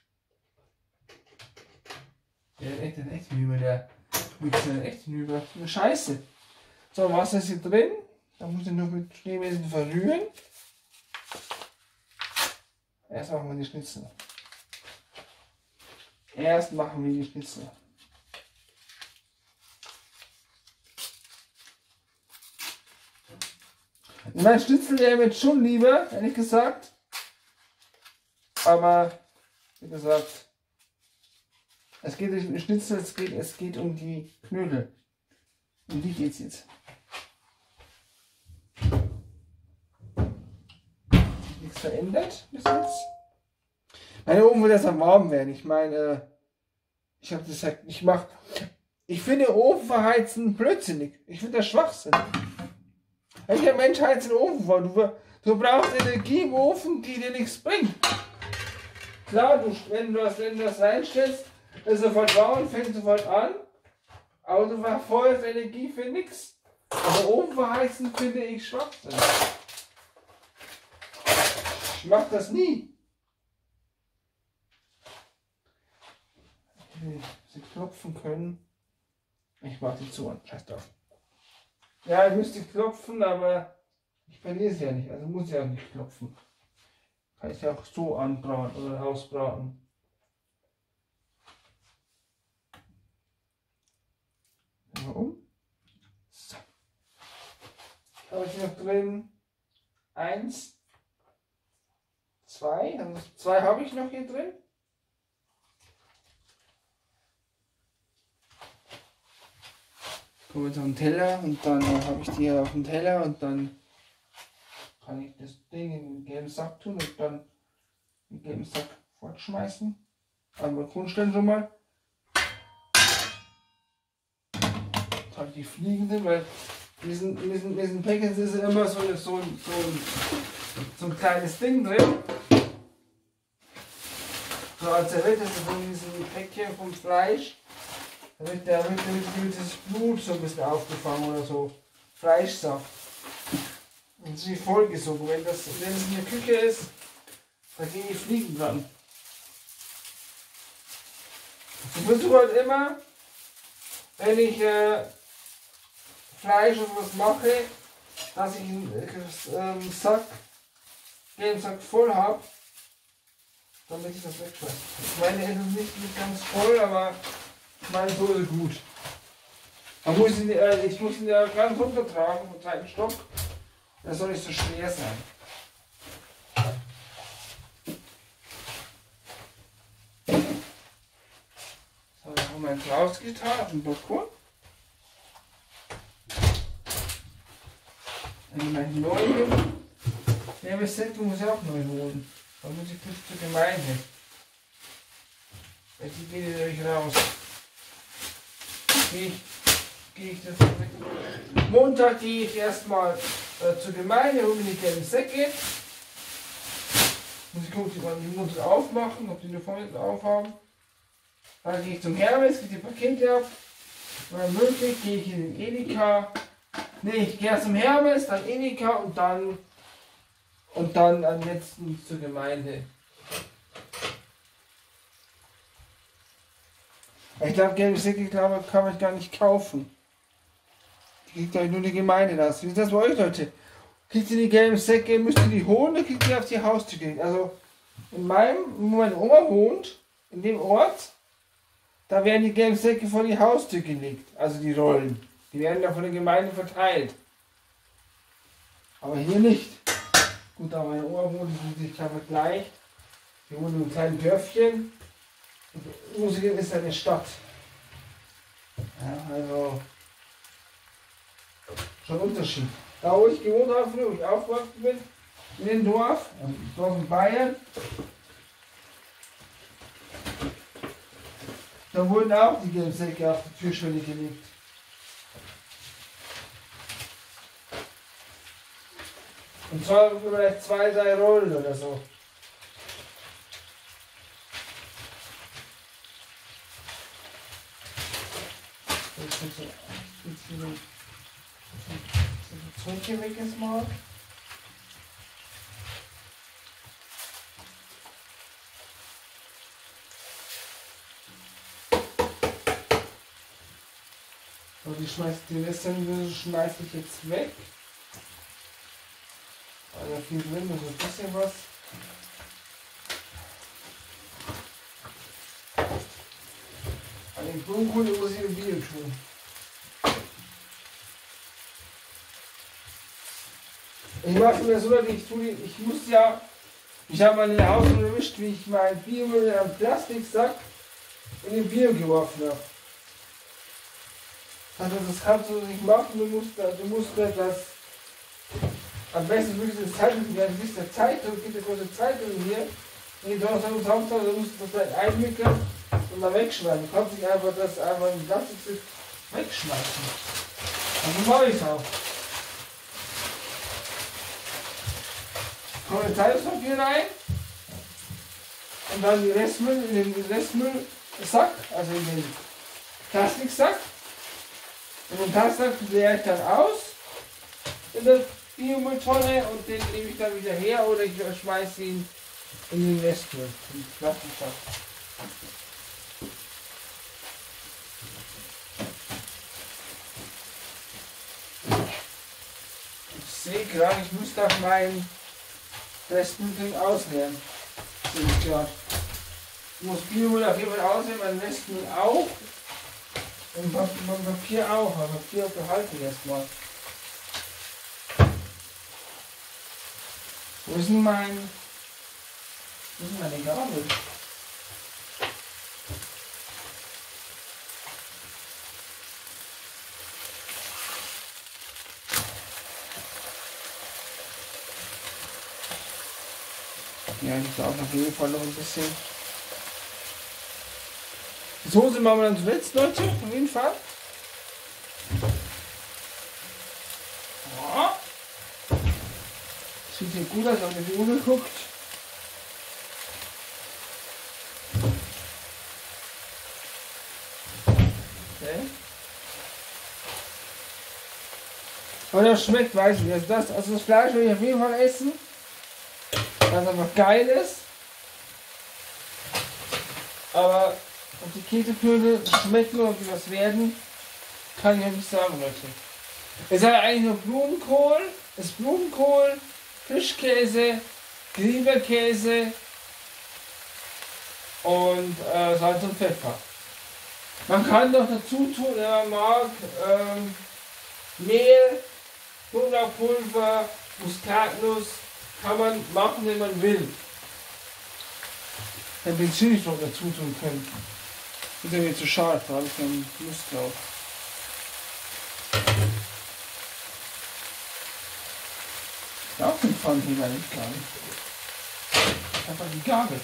Der ist echt, der ist echt hinüber, der mixt den echt hinüber. Eine Scheiße. So, Wasser ist hier drin. Da muss ich nur mit Schneebesen verrühren. Erst machen wir die Schnitzel. Erst machen wir die Schnitzel. Mein Schnitzel wäre mir schon lieber, ehrlich gesagt. Aber, wie gesagt, es geht nicht um den Schnitzel, es geht, es geht um die Knödel. Um die geht's jetzt. Nichts verändert bis jetzt. Meine Ofen wird erst am warm werden. Ich meine, ich habe das halt, ich mach, ich finde Ofen verheizen blödsinnig. Ich finde das Schwachsinn. Welcher Mensch heizt den Ofen vor? Du, du brauchst Energie im Ofen, die dir nichts bringt. Klar, du, wenn, du das, wenn du das reinstellst, ist sofort warm und fängt sofort an. Aber du verfeuerst Energie für nichts. Also Ofen verheizen finde ich Schwachsinn. Ich mach das nie. Okay, sie klopfen können. Ich mach die zu an. Scheiß drauf. Ja, ich müsste klopfen, aber ich verliere es ja nicht, also muss ich ja nicht klopfen. Kann ich ja auch so anbraten oder ausbraten. Mal um. So. Habe ich noch drin? Eins, zwei, also zwei habe ich noch hier drin. kommen jetzt auf den Teller und dann äh, habe ich die hier auf dem Teller und dann kann ich das Ding in den gelben Sack tun und dann den gelben Sack fortschmeißen. Am Balkon stellen schon mal. Jetzt habe ich die Fliegenden, weil diesen, diesen, diesen Päckchen ist immer so, so, so, ein, so ein kleines Ding drin. So als Serviette ist von diesem Päckchen vom Fleisch. Da wird, der, wird, wird das Blut so ein bisschen aufgefangen oder so. Fleischsaft. Und sie vollgesogen. Wenn das, wenn es in der Küche ist, da gehen die Fliegen dran. Ich versuche halt immer, wenn ich äh, Fleisch oder was mache, dass ich einen äh, Sack, den Sack voll habe, damit ich das wegschmeiße. Ich meine, es ist nicht, nicht ganz voll, aber ich meine, so ist es gut. Man muss ihn, äh, ich muss ihn ja ganz runtertragen vom zweiten Stock. Das soll nicht so schwer sein. So, dann haben wir jetzt rausgetan auf den Balkon. Dann mache ich neu. Ja, das Sättigung muss ich auch neu holen. Dann muss ich bis zur Gemeinde. Weil die geht nämlich raus. Gehe ich, gehe ich das weg. Montag gehe ich erstmal äh, zur Gemeinde, hole mir die gelben Säcke. Muss ich gucken, ob die Mutter aufmachen, ob die nur vorne aufhaben. Dann gehe ich zum Hermes, gehe die Pakete ab. Wenn möglich gehe ich in den Edeka. Ne, ich gehe erst zum Hermes, dann Edeka und dann und dann am letzten zur Gemeinde. Ich glaube, gelbe Säcke glaube, kann man gar nicht kaufen. Die kriegt euch nur die Gemeinde das. Wie ist das bei euch, Leute? Kriegt ihr die gelben Säcke, müsst ihr die holen, oder kriegt ihr auf die Haustür gelegt? Also in meinem, wo meine Oma wohnt, in dem Ort, da werden die gelben Säcke vor die Haustür gelegt. Also die Rollen. Die werden da von der Gemeinde verteilt. Aber hier nicht. Gut, da meine Oma wohnt, die sich kein Vergleich. Die wohnt in einem kleinen Dörfchen. Und Usedom ist eine Stadt. Ja, also schon ein Unterschied. Da wo ich gewohnt habe, wo ich aufgewachsen bin, in dem Dorf, im Dorf in Bayern, da wurden auch die gelben Säcke auf die Türschwelle gelegt. Und zwar vielleicht zwei, drei Rollen oder so. Das Zeug hier weg ist mal. So, die schmeißt die Reste schmeiße ich jetzt weg. Da viel drin, also ein bisschen was. An den Blumenkohl muss ich ein Bio tun. Ich mache mir so, dass ich tue, ich muss ja, ich habe meine Haus erwischt, wie ich mein Biomüll in einen Plastiksack in den Bio geworfen habe. Also das kannst du nicht machen, du musst, du musst das. Am besten würde ich das Zeitung werden, bis der Zeitung, gibt eine große Zeitung hier. Nee, Donnerstag und Samstag, dann musst du das gleich einwickeln und dann wegschmeißen. Du kannst nicht einfach das einfach in Plastik wegschmeißen. Also mache ich es auch. Kommt ein Zeitungspapier rein und dann die Restmüll in den Restmüllsack, also in den Plastiksack. Und den Plastiksack leere ich dann aus in der Biomülltonne und den nehme ich dann wieder her oder ich schmeiße ihn in den Restmüll, in den Plastiksack. Ich sehe gerade, ich muss doch mein Restmüll ausleeren. Sehe ich gerade. Ich muss Biomüll auf jeden Fall ausleeren, mein Restmüll auch. Und beim Papier auch, aber Papier behalte ich erstmal. Wo ist denn mein... Wo ist denn meine Gabel? Ja, ich brauche auf jeden Fall noch ein bisschen. Die Soße machen wir dann zuletzt, Leute, auf jeden Fall. Ja. Sieht hier gut aus, auf die Uhr geguckt. Okay. Aber das schmeckt, weiß ich nicht. Also das, also das Fleisch will ich auf jeden Fall essen. Das einfach geil ist. Aber ob die Käseknödel schmecken oder wie was werden, kann ich ja nicht sagen, Leute. Es ist halt eigentlich nur Blumenkohl, es ist Blumenkohl, Frischkäse, Grieberkäse und äh, Salz und Pfeffer. Man kann noch dazu tun, wenn man mag, ähm, Mehl, Knoblauchpulver, Muskatnuss, kann man machen, wenn man will. Hätte ich Chili noch dazu tun können. Ist ja mir zu schade, da habe ich keine Lust drauf. Ja, auch den Pfann hier nicht gar nicht. Einfach die Gabel.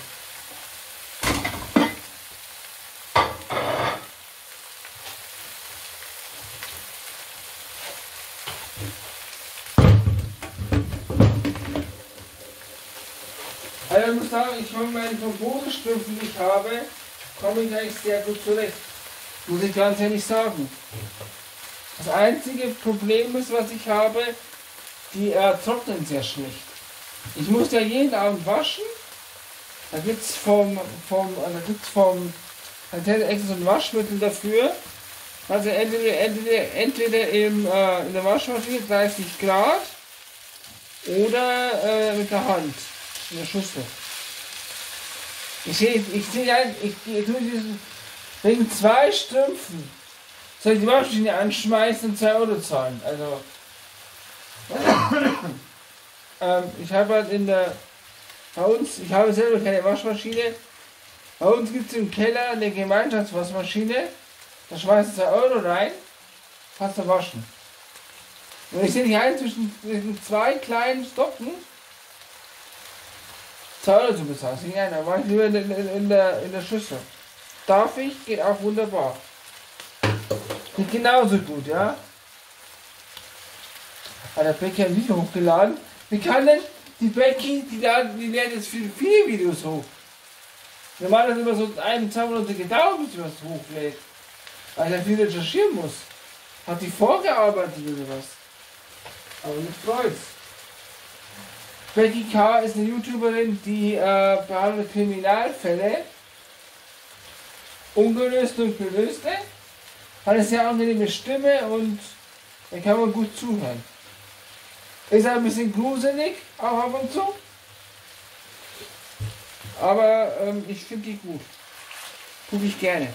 Also ich muss sagen, ich von meinen Thrombosestrümpfen, die ich habe, komme ich eigentlich sehr gut zurecht. Muss ich ganz ehrlich sagen. Das einzige Problem ist, was ich habe, die äh, trocknen sehr schlecht. Ich muss ja jeden Abend waschen. Da gibt es vom, vom, da gibt's vom, da extra so ein Waschmittel dafür. Also entweder, entweder, entweder im, äh, in der Waschmaschine dreißig Grad oder äh, mit der Hand. In der Schüssel. Ich sehe, ich sehe ein, ich, ich tue diesen, wegen zwei Strümpfen soll ich die Waschmaschine anschmeißen und zwei Euro zahlen. Also, ähm, ich habe halt in der, bei uns, ich habe selber keine Waschmaschine. Bei uns gibt es im Keller eine Gemeinschaftswaschmaschine. Da schmeißt du zwei Euro rein, kannst du waschen. Und ich sehe nicht ein, zwischen, zwischen zwei kleinen Stocken zwei Euro zu bezahlen. Nein, da mache ich lieber in, in, in, der, in der Schüssel. Darf ich? Geht auch wunderbar. Geht genauso gut, ja? Hat der Becky ein Video hochgeladen. Wie kann denn die Becky, die, laden, die lädt jetzt viele, viele Videos hoch? Normal hat immer so ein, zwei Monate gedauert, bis sie was hochlädt. Weil er viel recherchieren muss. Hat die vorgearbeitet oder was? Aber mit Kreuz. Becky K. ist eine YouTuberin, die äh, behandelt Kriminalfälle. Ungelöste und gelöste. Hat eine sehr angenehme Stimme und da kann man gut zuhören. Ist ein bisschen gruselig, auch ab und zu. Aber ähm, ich finde die gut. Gucke ich gerne.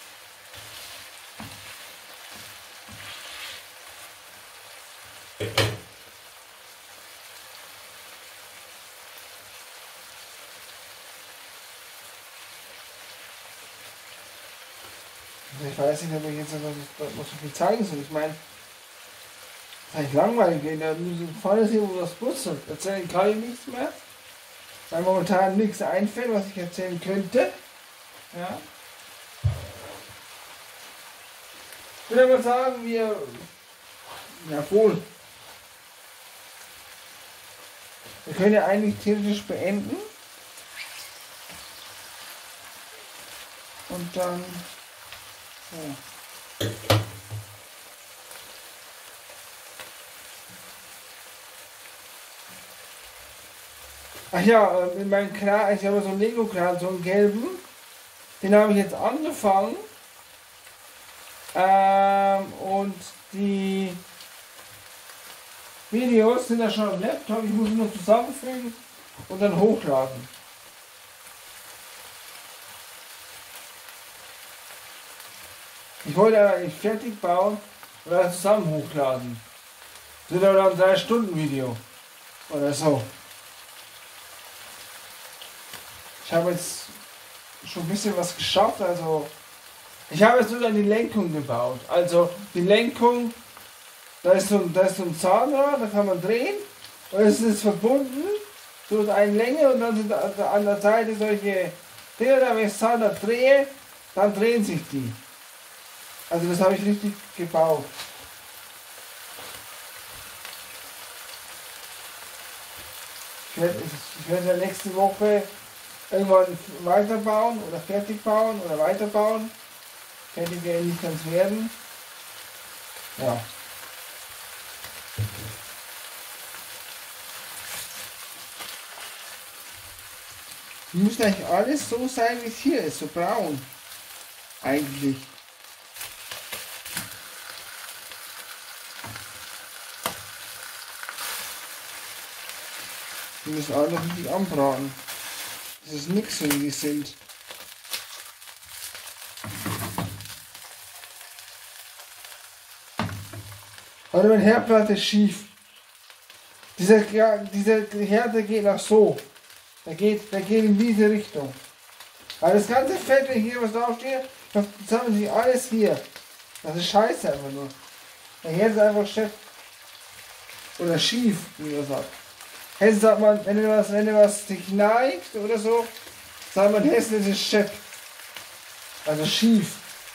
Ich weiß nicht, ob ich jetzt noch so viel zeigen soll. Ich meine, das ist eigentlich langweilig. Da müssen vorne sehen, wo das putzelt. Erzählen kann ich nichts mehr. Weil momentan nichts einfällt, was ich erzählen könnte. Ja. Ich würde aber sagen, wir. Ja, wohl. Wir können ja eigentlich theoretisch beenden. Und dann. Ja. Ach ja, in meinem Kran, ich habe so einen Lego-Kran, so einen gelben. Den habe ich jetzt angefangen. Ähm, und die Videos sind ja schon am Laptop. Ich muss sie nur zusammenfügen und dann hochladen. Ich wollte eigentlich fertig bauen und dann zusammen hochladen. Das wird aber ein drei Stunden Video. Oder so. Ich habe jetzt schon ein bisschen was geschafft. Also ich habe jetzt sogar die Lenkung gebaut. Also die Lenkung, da ist so, da ist so ein Zahnrad, da kann man drehen. Und es ist verbunden so eine Länge und dann sind an der Seite solche Dinger, da wenn ich es drehe, dann drehen sich die. Also das habe ich richtig gebaut. Ich werde, ich werde ja nächste Woche irgendwann weiterbauen oder fertig bauen oder weiterbauen. Fertig werden nicht ganz werden. Ja. Muss eigentlich alles so sein, wie es hier ist, so braun. Eigentlich. Die müssen alle noch richtig anbraten. Das ist nix, so wie die sind. Also meine Herdplatte ist schief. Dieser, dieser Herd, der geht nach so. Der geht, der geht in diese Richtung. Aber das ganze Fett, wenn hier was draufsteht, das sammeln sich alles hier. Das ist scheiße einfach nur. Der Herd ist einfach Chef. Oder schief, wie man sagt. Hessen sagt man, wenn du was, wenn du was dich neigt oder so, sagt man, Hessen ist Chef. Also schief.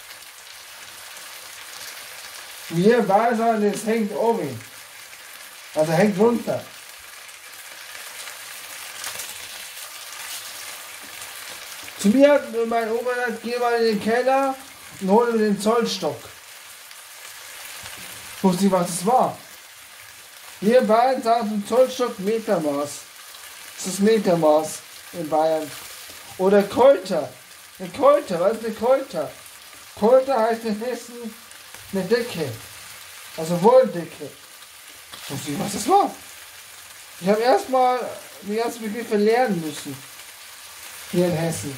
Wir bei sagen, das hängt oben. Also hängt runter. Zu mir hat mein Opa gesagt, geh mal in den Keller und hol mir den Zollstock. Ich wusste nicht, was es war. Hier in Bayern sagt ein Zollstock Metermaß. Das ist Metermaß in Bayern. Oder Kolter. Eine Kolter, was ist eine Kolter? Kolter heißt in Hessen eine Decke. Also Wolldecke. Ich wusste nicht, was das war. Ich habe erstmal die ganzen Begriffe lernen müssen. Hier in Hessen.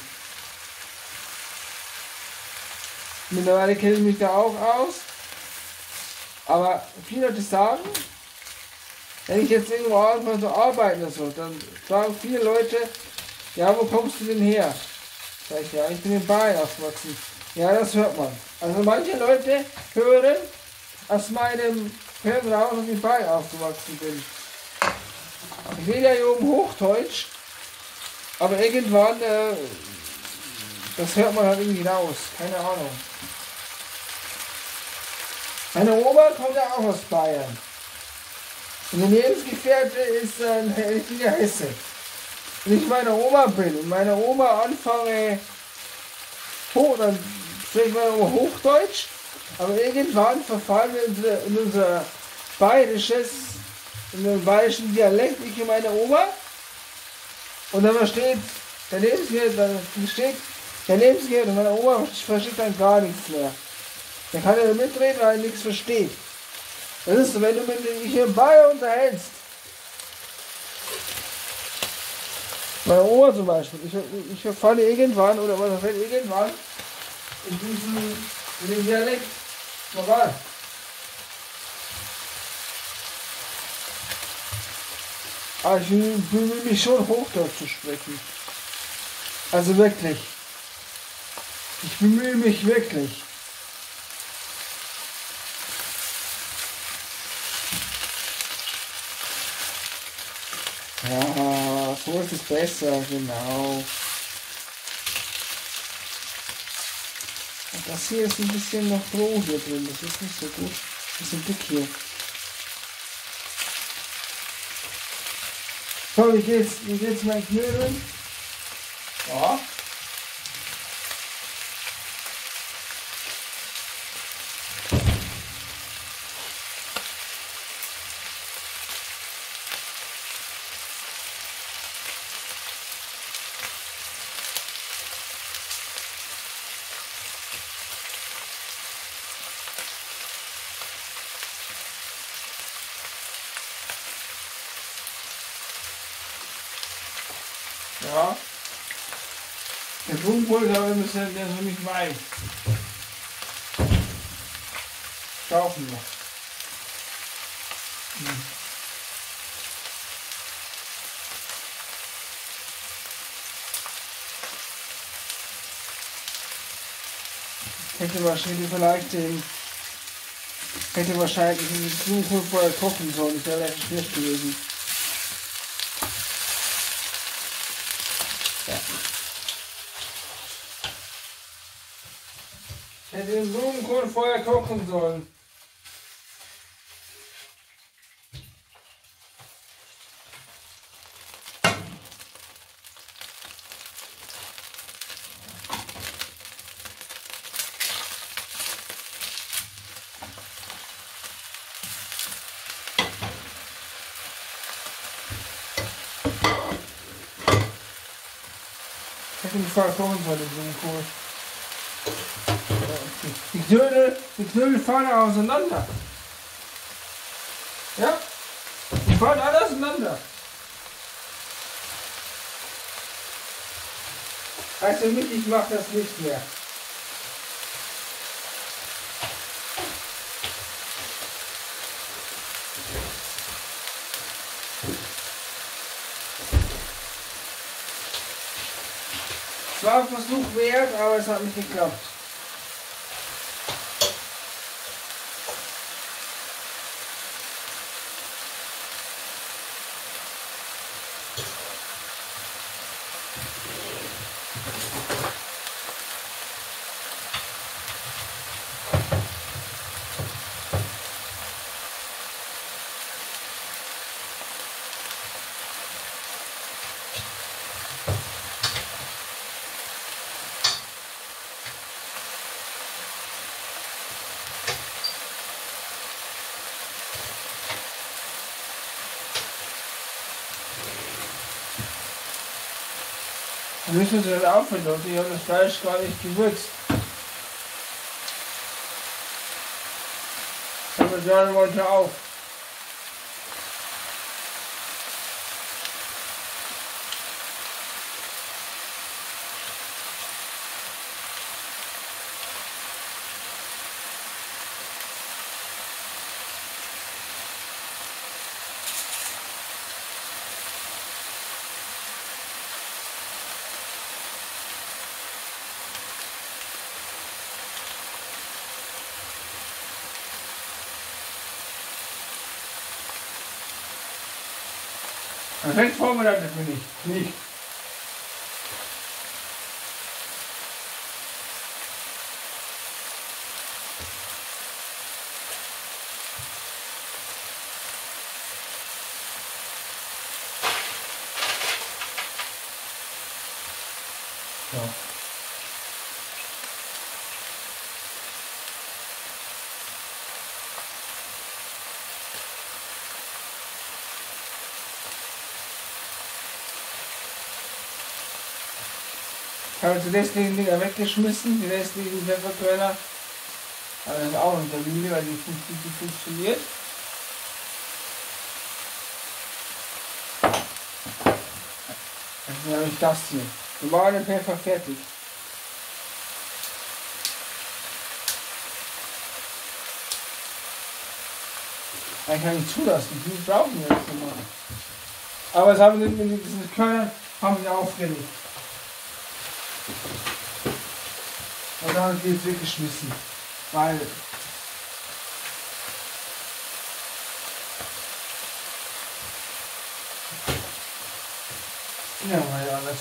Mittlerweile kenne ich mich da auch aus. Aber viele Leute sagen, wenn ich jetzt irgendwo anfange zu arbeiten oder so, dann sagen viele Leute, ja, wo kommst du denn her? Sag ich, ja, ich bin in Bayern aufgewachsen. Ja, das hört man. Also manche Leute hören aus meinem Hören raus, dass ich in Bayern aufgewachsen bin. Ich rede ja hier oben Hochdeutsch, aber irgendwann, äh, das hört man halt irgendwie raus. Keine Ahnung. Meine Oma kommt ja auch aus Bayern. Und der Lebensgefährte ist ein richtiger Hesse. Wenn ich meine Oma bin und meine Oma anfange hoch, dann spreche ich meine Oma Hochdeutsch, aber irgendwann verfallen wir in unser, in unser bayerisches, in den bayerischen Dialekt, ich und meine Oma. Und dann steht der Lebensgefährte, dann steht der Lebensgefährte und meine Oma versteht dann gar nichts mehr. Dann kann er mitreden, weil er nichts versteht. Das ist so, wenn du mit dich in Bayern unterhältst. Meine Oma zum Beispiel, ich, ich verfalle irgendwann oder man verfällt irgendwann in diesen in den Dialekt. Normal. Aber ich bemühe mich schon Hochdeutsch zu sprechen. Also wirklich. Ich bemühe mich wirklich. Ja, so ist es besser, genau. Und das hier ist ein bisschen noch roh hier drin, das ist nicht so gut. Ein bisschen dick hier. So, wie geht's, wie geht's mein Knödel? Ja. Ja. Der Blumenpulver ist ja der so nicht weiß. Kaufen wir. Hm. Hätte wahrscheinlich vielleicht den hätte wahrscheinlich den Blumenpulver kochen sollen, das wäre leicht schlecht gewesen. hätte den Blumenkohl vorher kochen sollen. Ich hätte ihn vorher kochen sollen, den Blumenkohl. Die Knödel, die Knödel fallen auseinander. Ja? Die fallen alle auseinander. Also mich, ich mache das nicht mehr. Es war ein Versuch wert, aber es hat nicht geklappt. Dann müssen sie dann aufhören, Leute. Ich habe das Fleisch gar nicht gewürzt. Aber dann wollte auch. Perfekt vorbereitet bin ich. Nicht. So. Ich habe die restlichen Dinger weggeschmissen, die restlichen Pfefferkörner. Aber das ist auch unter Mühle, weil die nicht die funktioniert. Dann habe ich das hier. Normale Pfeffer fertig. Ich kann nicht zulassen, die brauchen wir jetzt nochmal. Aber das haben wir mit diesen Körnern haben wir aufgelegt. Und dann haben wir jetzt weggeschmissen. Weil ja, mal alles.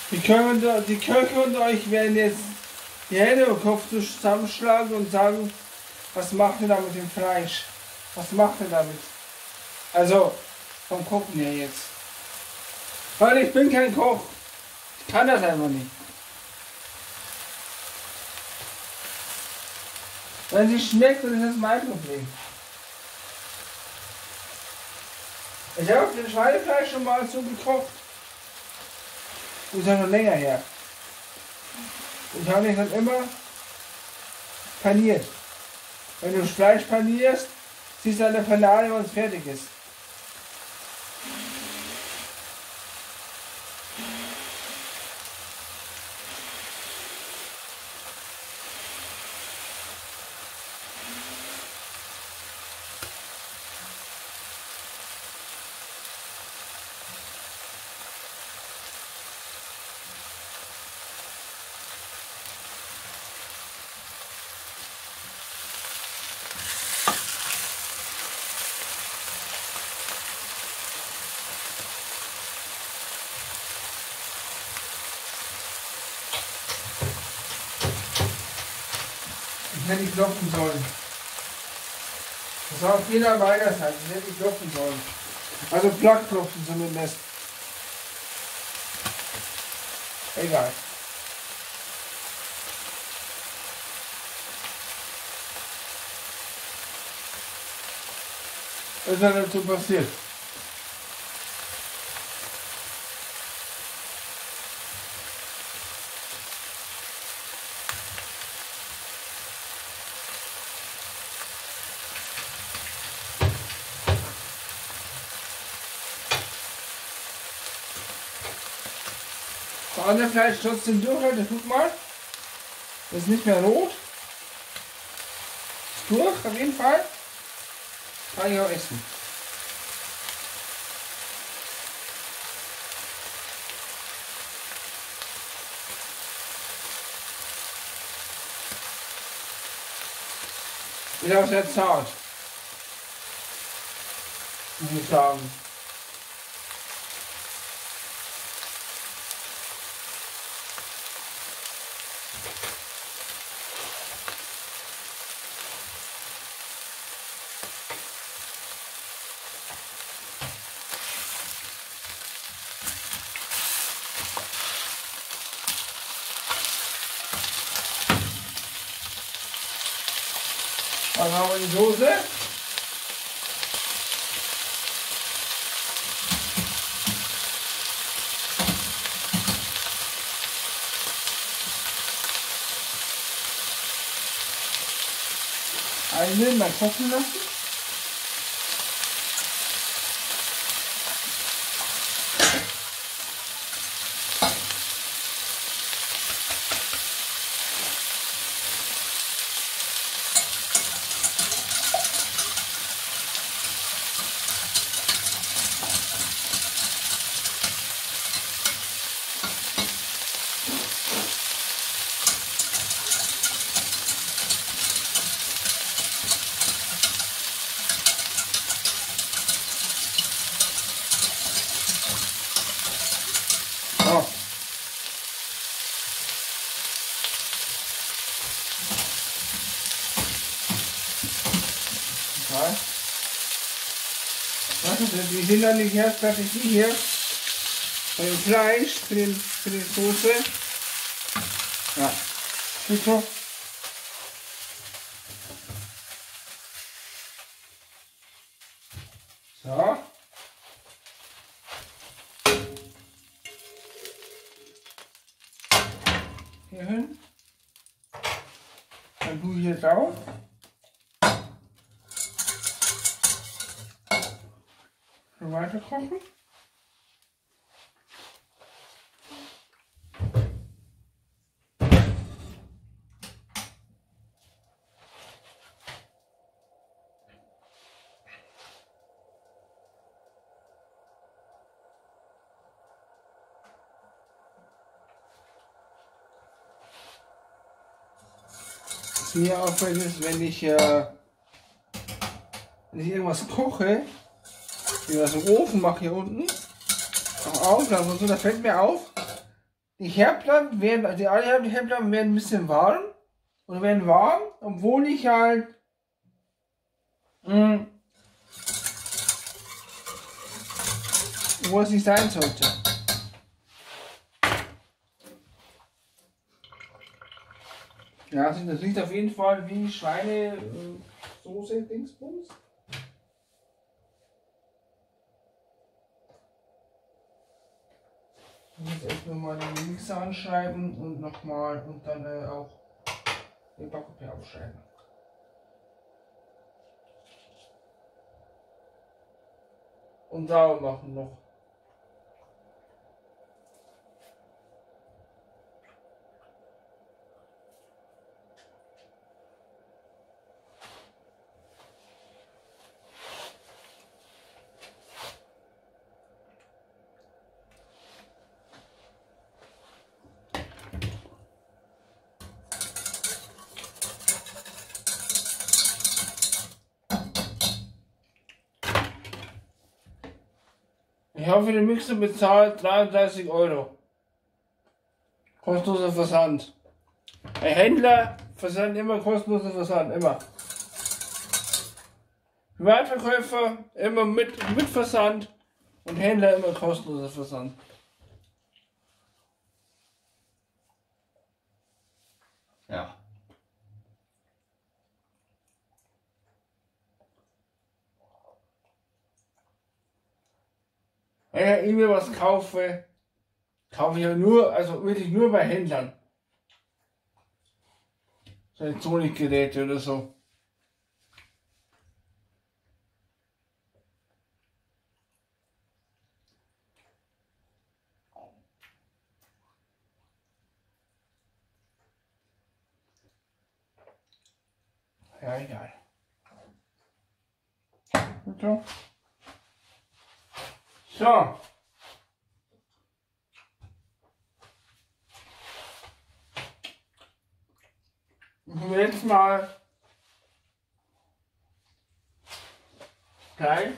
Die, können, die Köche unter euch werden jetzt die Hände im Kopf zusammenschlagen und sagen, was macht ihr da mit dem Fleisch? Was macht ihr damit? Also, vom Kochen her jetzt. Weil ich bin kein Koch. Ich kann das einfach nicht. Wenn sie schmeckt, dann ist das mein Problem. Ich habe den Schweinefleisch schon mal so gekocht. Das ist ja schon länger her. Ich habe mich dann immer paniert. Wenn du das Fleisch panierst, siehst du an der Panade, wenn es fertig ist. Ich hätte die klopfen sollen. Das war auf jeder meiner Seite. Ich hätte die klopfen sollen. Also platt klopfen zumindest. Egal. Was ist denn dazu passiert? Das andere Fleisch trotzdem durchhalten, guck mal. Das ist nicht mehr rot. Ist durch, auf jeden Fall. Kann ich auch essen. Ist auch sehr zart. Muss ich sagen. Dann haben wir die Soße. Einnehmen, mal kochen lassen. So. Okay. Die sind dann nicht erst fertig wie hier bei dem Fleisch für, den, für die Soße. Ja, gut so. So. Hier hin. Dann tue ich hier drauf. So weiter kochen. Mir auffällt ist, wenn ich, äh, wenn ich irgendwas koche, wie das im Ofen mache hier unten, auch Auslassen und so, da fällt mir auf, die Herdplatten werden, also alle Herdplatten werden ein bisschen warm und werden warm, obwohl ich halt mh, wo es nicht sein sollte. Ja, also das riecht auf jeden Fall wie Schweine äh, Soße Dingsbums. Ich muss jetzt nochmal den Mixer anschreiben und nochmal und dann äh, auch den Backpapier aufschreiben. Und sauber machen noch. Ich habe für den Mixer bezahlt dreiunddreißig Euro. Kostenloser Versand. Ein Händler versendet immer kostenloser Versand, immer. Privatverkäufer immer mit, mit Versand und Händler immer kostenloser Versand. Ja. Wenn ich mir was kaufe, kaufe ich ja nur, also wirklich nur bei Händlern. So Elektronikgeräte oder so. Ja, egal. So. So. Ich will jetzt mal gleich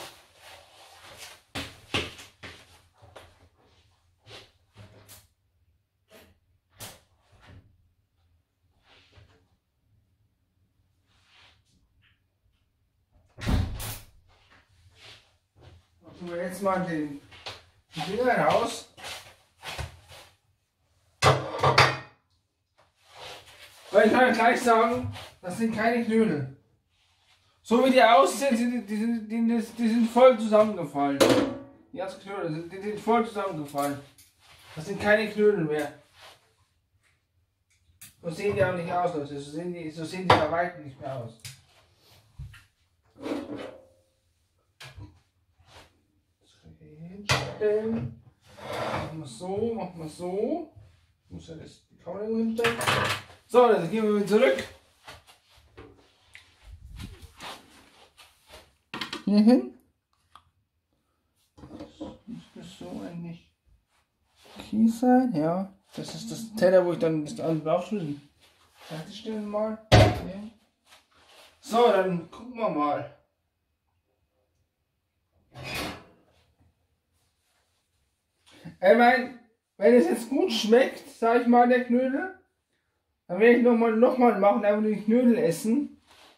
machen wir jetzt mal den Finger raus. Weil ich kann gleich sagen, das sind keine Knödel. So wie die aussehen, sind die, die, sind, die, die sind voll zusammengefallen. Die ganzen Knödel, die sind voll zusammengefallen. Das sind keine Knödel mehr. So sehen die auch nicht aus, Leute. So sehen die, so sehen die bei weitem nicht mehr aus. Das kann ich hier hinstellen. Machen wir so, machen wir so. Ich muss ja das, die Kamera hinstellen. So, dann gehen wir wieder zurück. Hier hin. Müsste das so eigentlich okay sein? Ja. Das ist das Teller, wo ich dann das andere aufschlüssel. Fertigstellen mal. Okay. So, dann gucken wir mal. Ich meine, wenn es jetzt gut schmeckt, sag ich mal, der Knödel, dann werde ich nochmal noch mal machen, einfach nur die Knödel essen.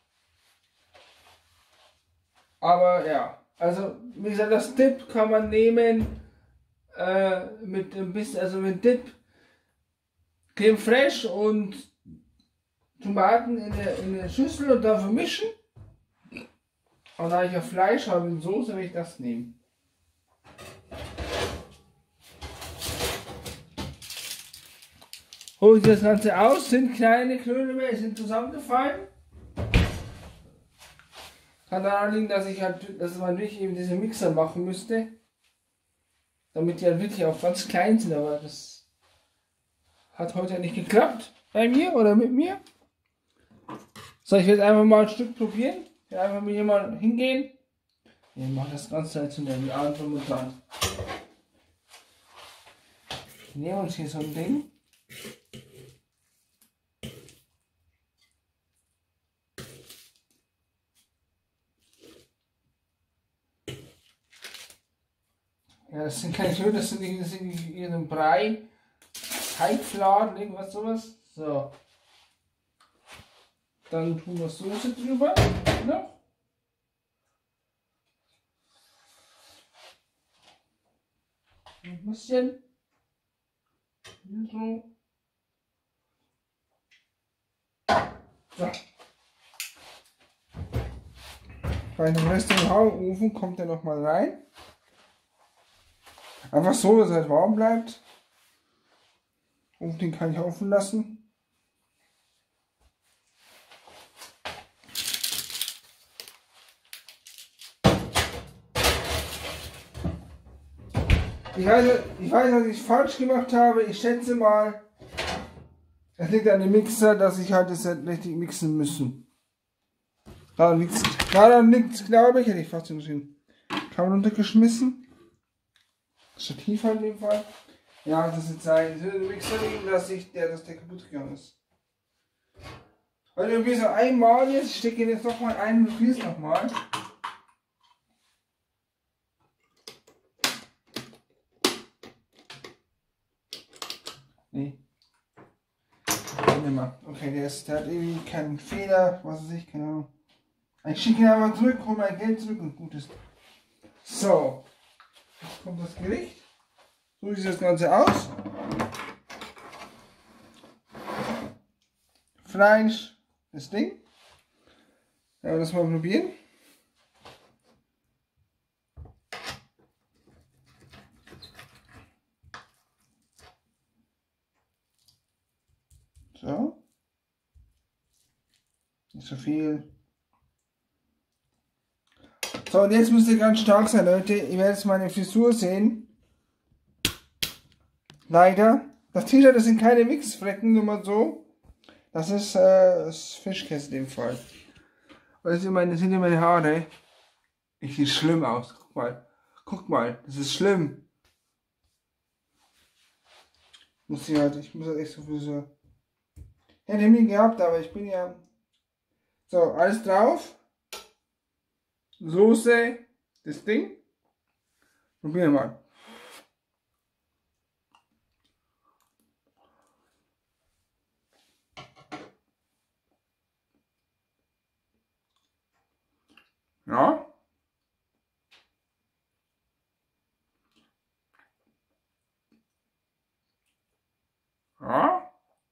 Aber ja, also wie gesagt, das Dip kann man nehmen äh, mit ein bisschen, also mit Dip, Creme Fraiche und Tomaten in der, in der Schüssel und dann vermischen. Und da ich ja Fleisch habe in Soße, werde ich das nehmen. Hole ich das Ganze aus, sind kleine Knödel mehr, sind zusammengefallen. Kann daran liegen, dass ich halt, dass man wirklich eben diese Mixer machen müsste. Damit die halt wirklich auch ganz klein sind, aber das hat heute nicht geklappt. Bei mir oder mit mir. So, ich werde einfach mal ein Stück probieren. Ich werde einfach mit hier mal hingehen. Ich mache das Ganze jetzt in den Arm und dran. Wir nehmen uns hier so ein Ding. Ja, das sind keine Knödel, das sind irgendwie so ein Brei. Teigfladen, irgendwas sowas. So. Dann tun wir Soße drüber. Noch. Ein bisschen. Hier so. So. Bei dem Rest im Ofen kommt er noch mal rein. Einfach so, dass er halt warm bleibt. Und den kann ich offen lassen. Ich weiß, ich weiß, was ich falsch gemacht habe. Ich schätze mal, es liegt an dem Mixer, dass ich halt das richtig mixen müssen. Daran liegt es, glaube ich, hätte ich fast den Kabel runtergeschmissen. Stativ halt in dem Fall. Ja, das wird sein. Es wird ein Mixer liegen, dass, ich, der, dass der kaputt gegangen ist. Also irgendwie so einmal jetzt, ich stecke ihn jetzt nochmal ein und friere es nochmal. Nee. Nimmer. Okay, der, ist, der hat irgendwie keinen Fehler, was weiß ich, keine Ahnung. Ich schicke ihn aber zurück, hole mein Geld zurück und gut ist. So. Jetzt kommt das Gericht. So sieht das Ganze aus. Fleisch, das Ding. Ja, das mal probieren. So. Nicht so viel. So, und jetzt müsst ihr ganz stark sein, Leute. Ihr werdet jetzt meine Frisur sehen. Leider. Das T-Shirt, das sind keine Mixflecken, nur mal so. Das ist, äh, das Fischkäse in dem Fall. Und das sind meine, sind meine Haare. Ich sehe schlimm aus. Guck mal. Guck mal. Das ist schlimm. Muss ich halt, ich muss halt echt so Frisur. Hätte ich nie gehabt, aber ich bin ja. So, alles drauf. Soße, das Ding. Probieren wir mal. Ja. Ja.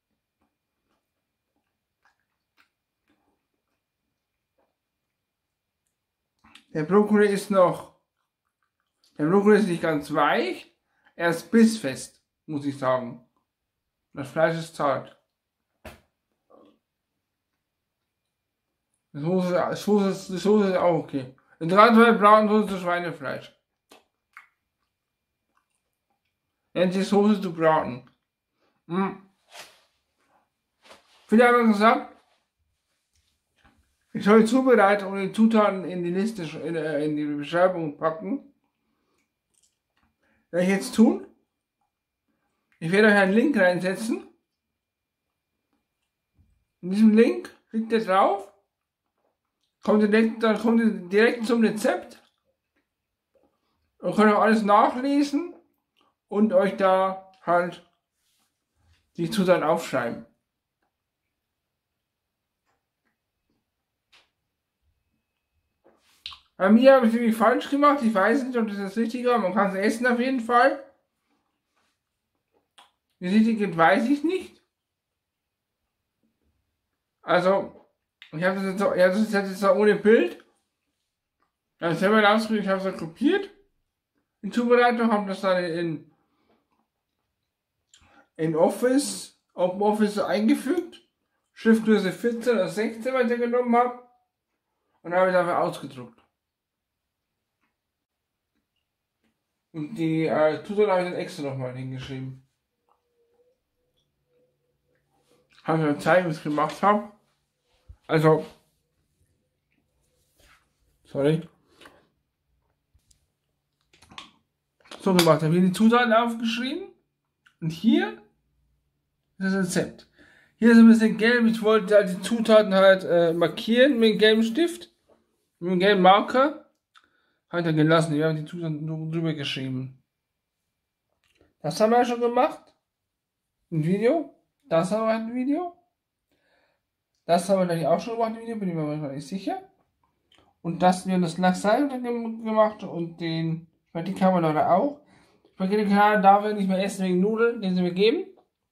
Der Brokkoli ist noch, der Brokkoli ist nicht ganz weich, er ist bissfest, muss ich sagen. Das Fleisch ist zart. Die Soße, die Soße, die Soße ist auch okay. In drei Teil Bratensoße zu Schweinefleisch. Nennt sich Soße zu braten. Hm. Viele haben gesagt, ich soll zubereiten und die Zutaten in die Liste, in, in die Beschreibung packen. Werde ich jetzt tun. Ich werde euch einen Link reinsetzen. In diesem Link klickt ihr drauf. Kommt ihr direkt, dann kommt ihr direkt zum Rezept. Und könnt auch alles nachlesen und euch da halt die Zutaten aufschreiben. Bei mir habe ich es irgendwie falsch gemacht. Ich weiß nicht, ob das das Richtige war. Man kann es essen auf jeden Fall. Wie es richtig geht, weiß ich nicht. Also, ich habe das jetzt auch, ja, das ist jetzt auch ohne Bild. Ich habe es selber ausgedrückt, ich habe es dann kopiert. In Zubereitung habe das dann in, in Office, Open Office eingefügt. Schriftgröße vierzehn oder sechzehn weitergenommen habe. Und habe ich dafür ausgedruckt. Und die äh, Zutaten habe ich dann extra nochmal hingeschrieben. Habe ich mir Zeit, wie ich es gemacht habe. Also, sorry. So gemacht, habe hier die Zutaten aufgeschrieben. Und hier ist das Rezept. Hier ist ein bisschen gelb. Ich wollte halt die Zutaten halt äh, markieren mit dem gelben Stift. Mit dem gelben Marker. Hat er gelassen. Wir haben die Zutaten drüber geschrieben. Das haben wir ja schon gemacht. ein Video. Das haben wir ein Video. Das haben wir natürlich auch schon gemacht, ein Video, bin ich mir manchmal nicht sicher. Und das wir das Lasagne gemacht und den Spaghetti Carbonara auch. Spaghetti Carbonara darf wir nicht mehr essen wegen Nudeln, den sie mir geben.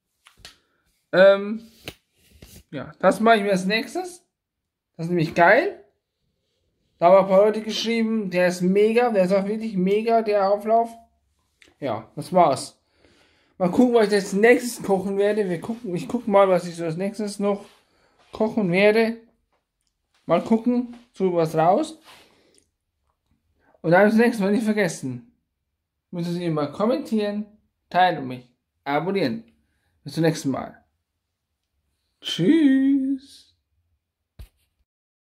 Ähm, ja, das mache ich mir als nächstes. Das ist nämlich geil. Da haben ein paar Leute geschrieben, der ist mega, der ist auch wirklich mega, der Auflauf. Ja, das war's. Mal gucken, was ich als nächstes kochen werde. Wir gucken, ich gucke mal, was ich so als nächstes noch kochen werde. Mal gucken, so was raus. Und dann das nächste Mal nicht vergessen. Müssen Sie immer kommentieren, teilen und mich abonnieren. Bis zum nächsten Mal. Tschüss.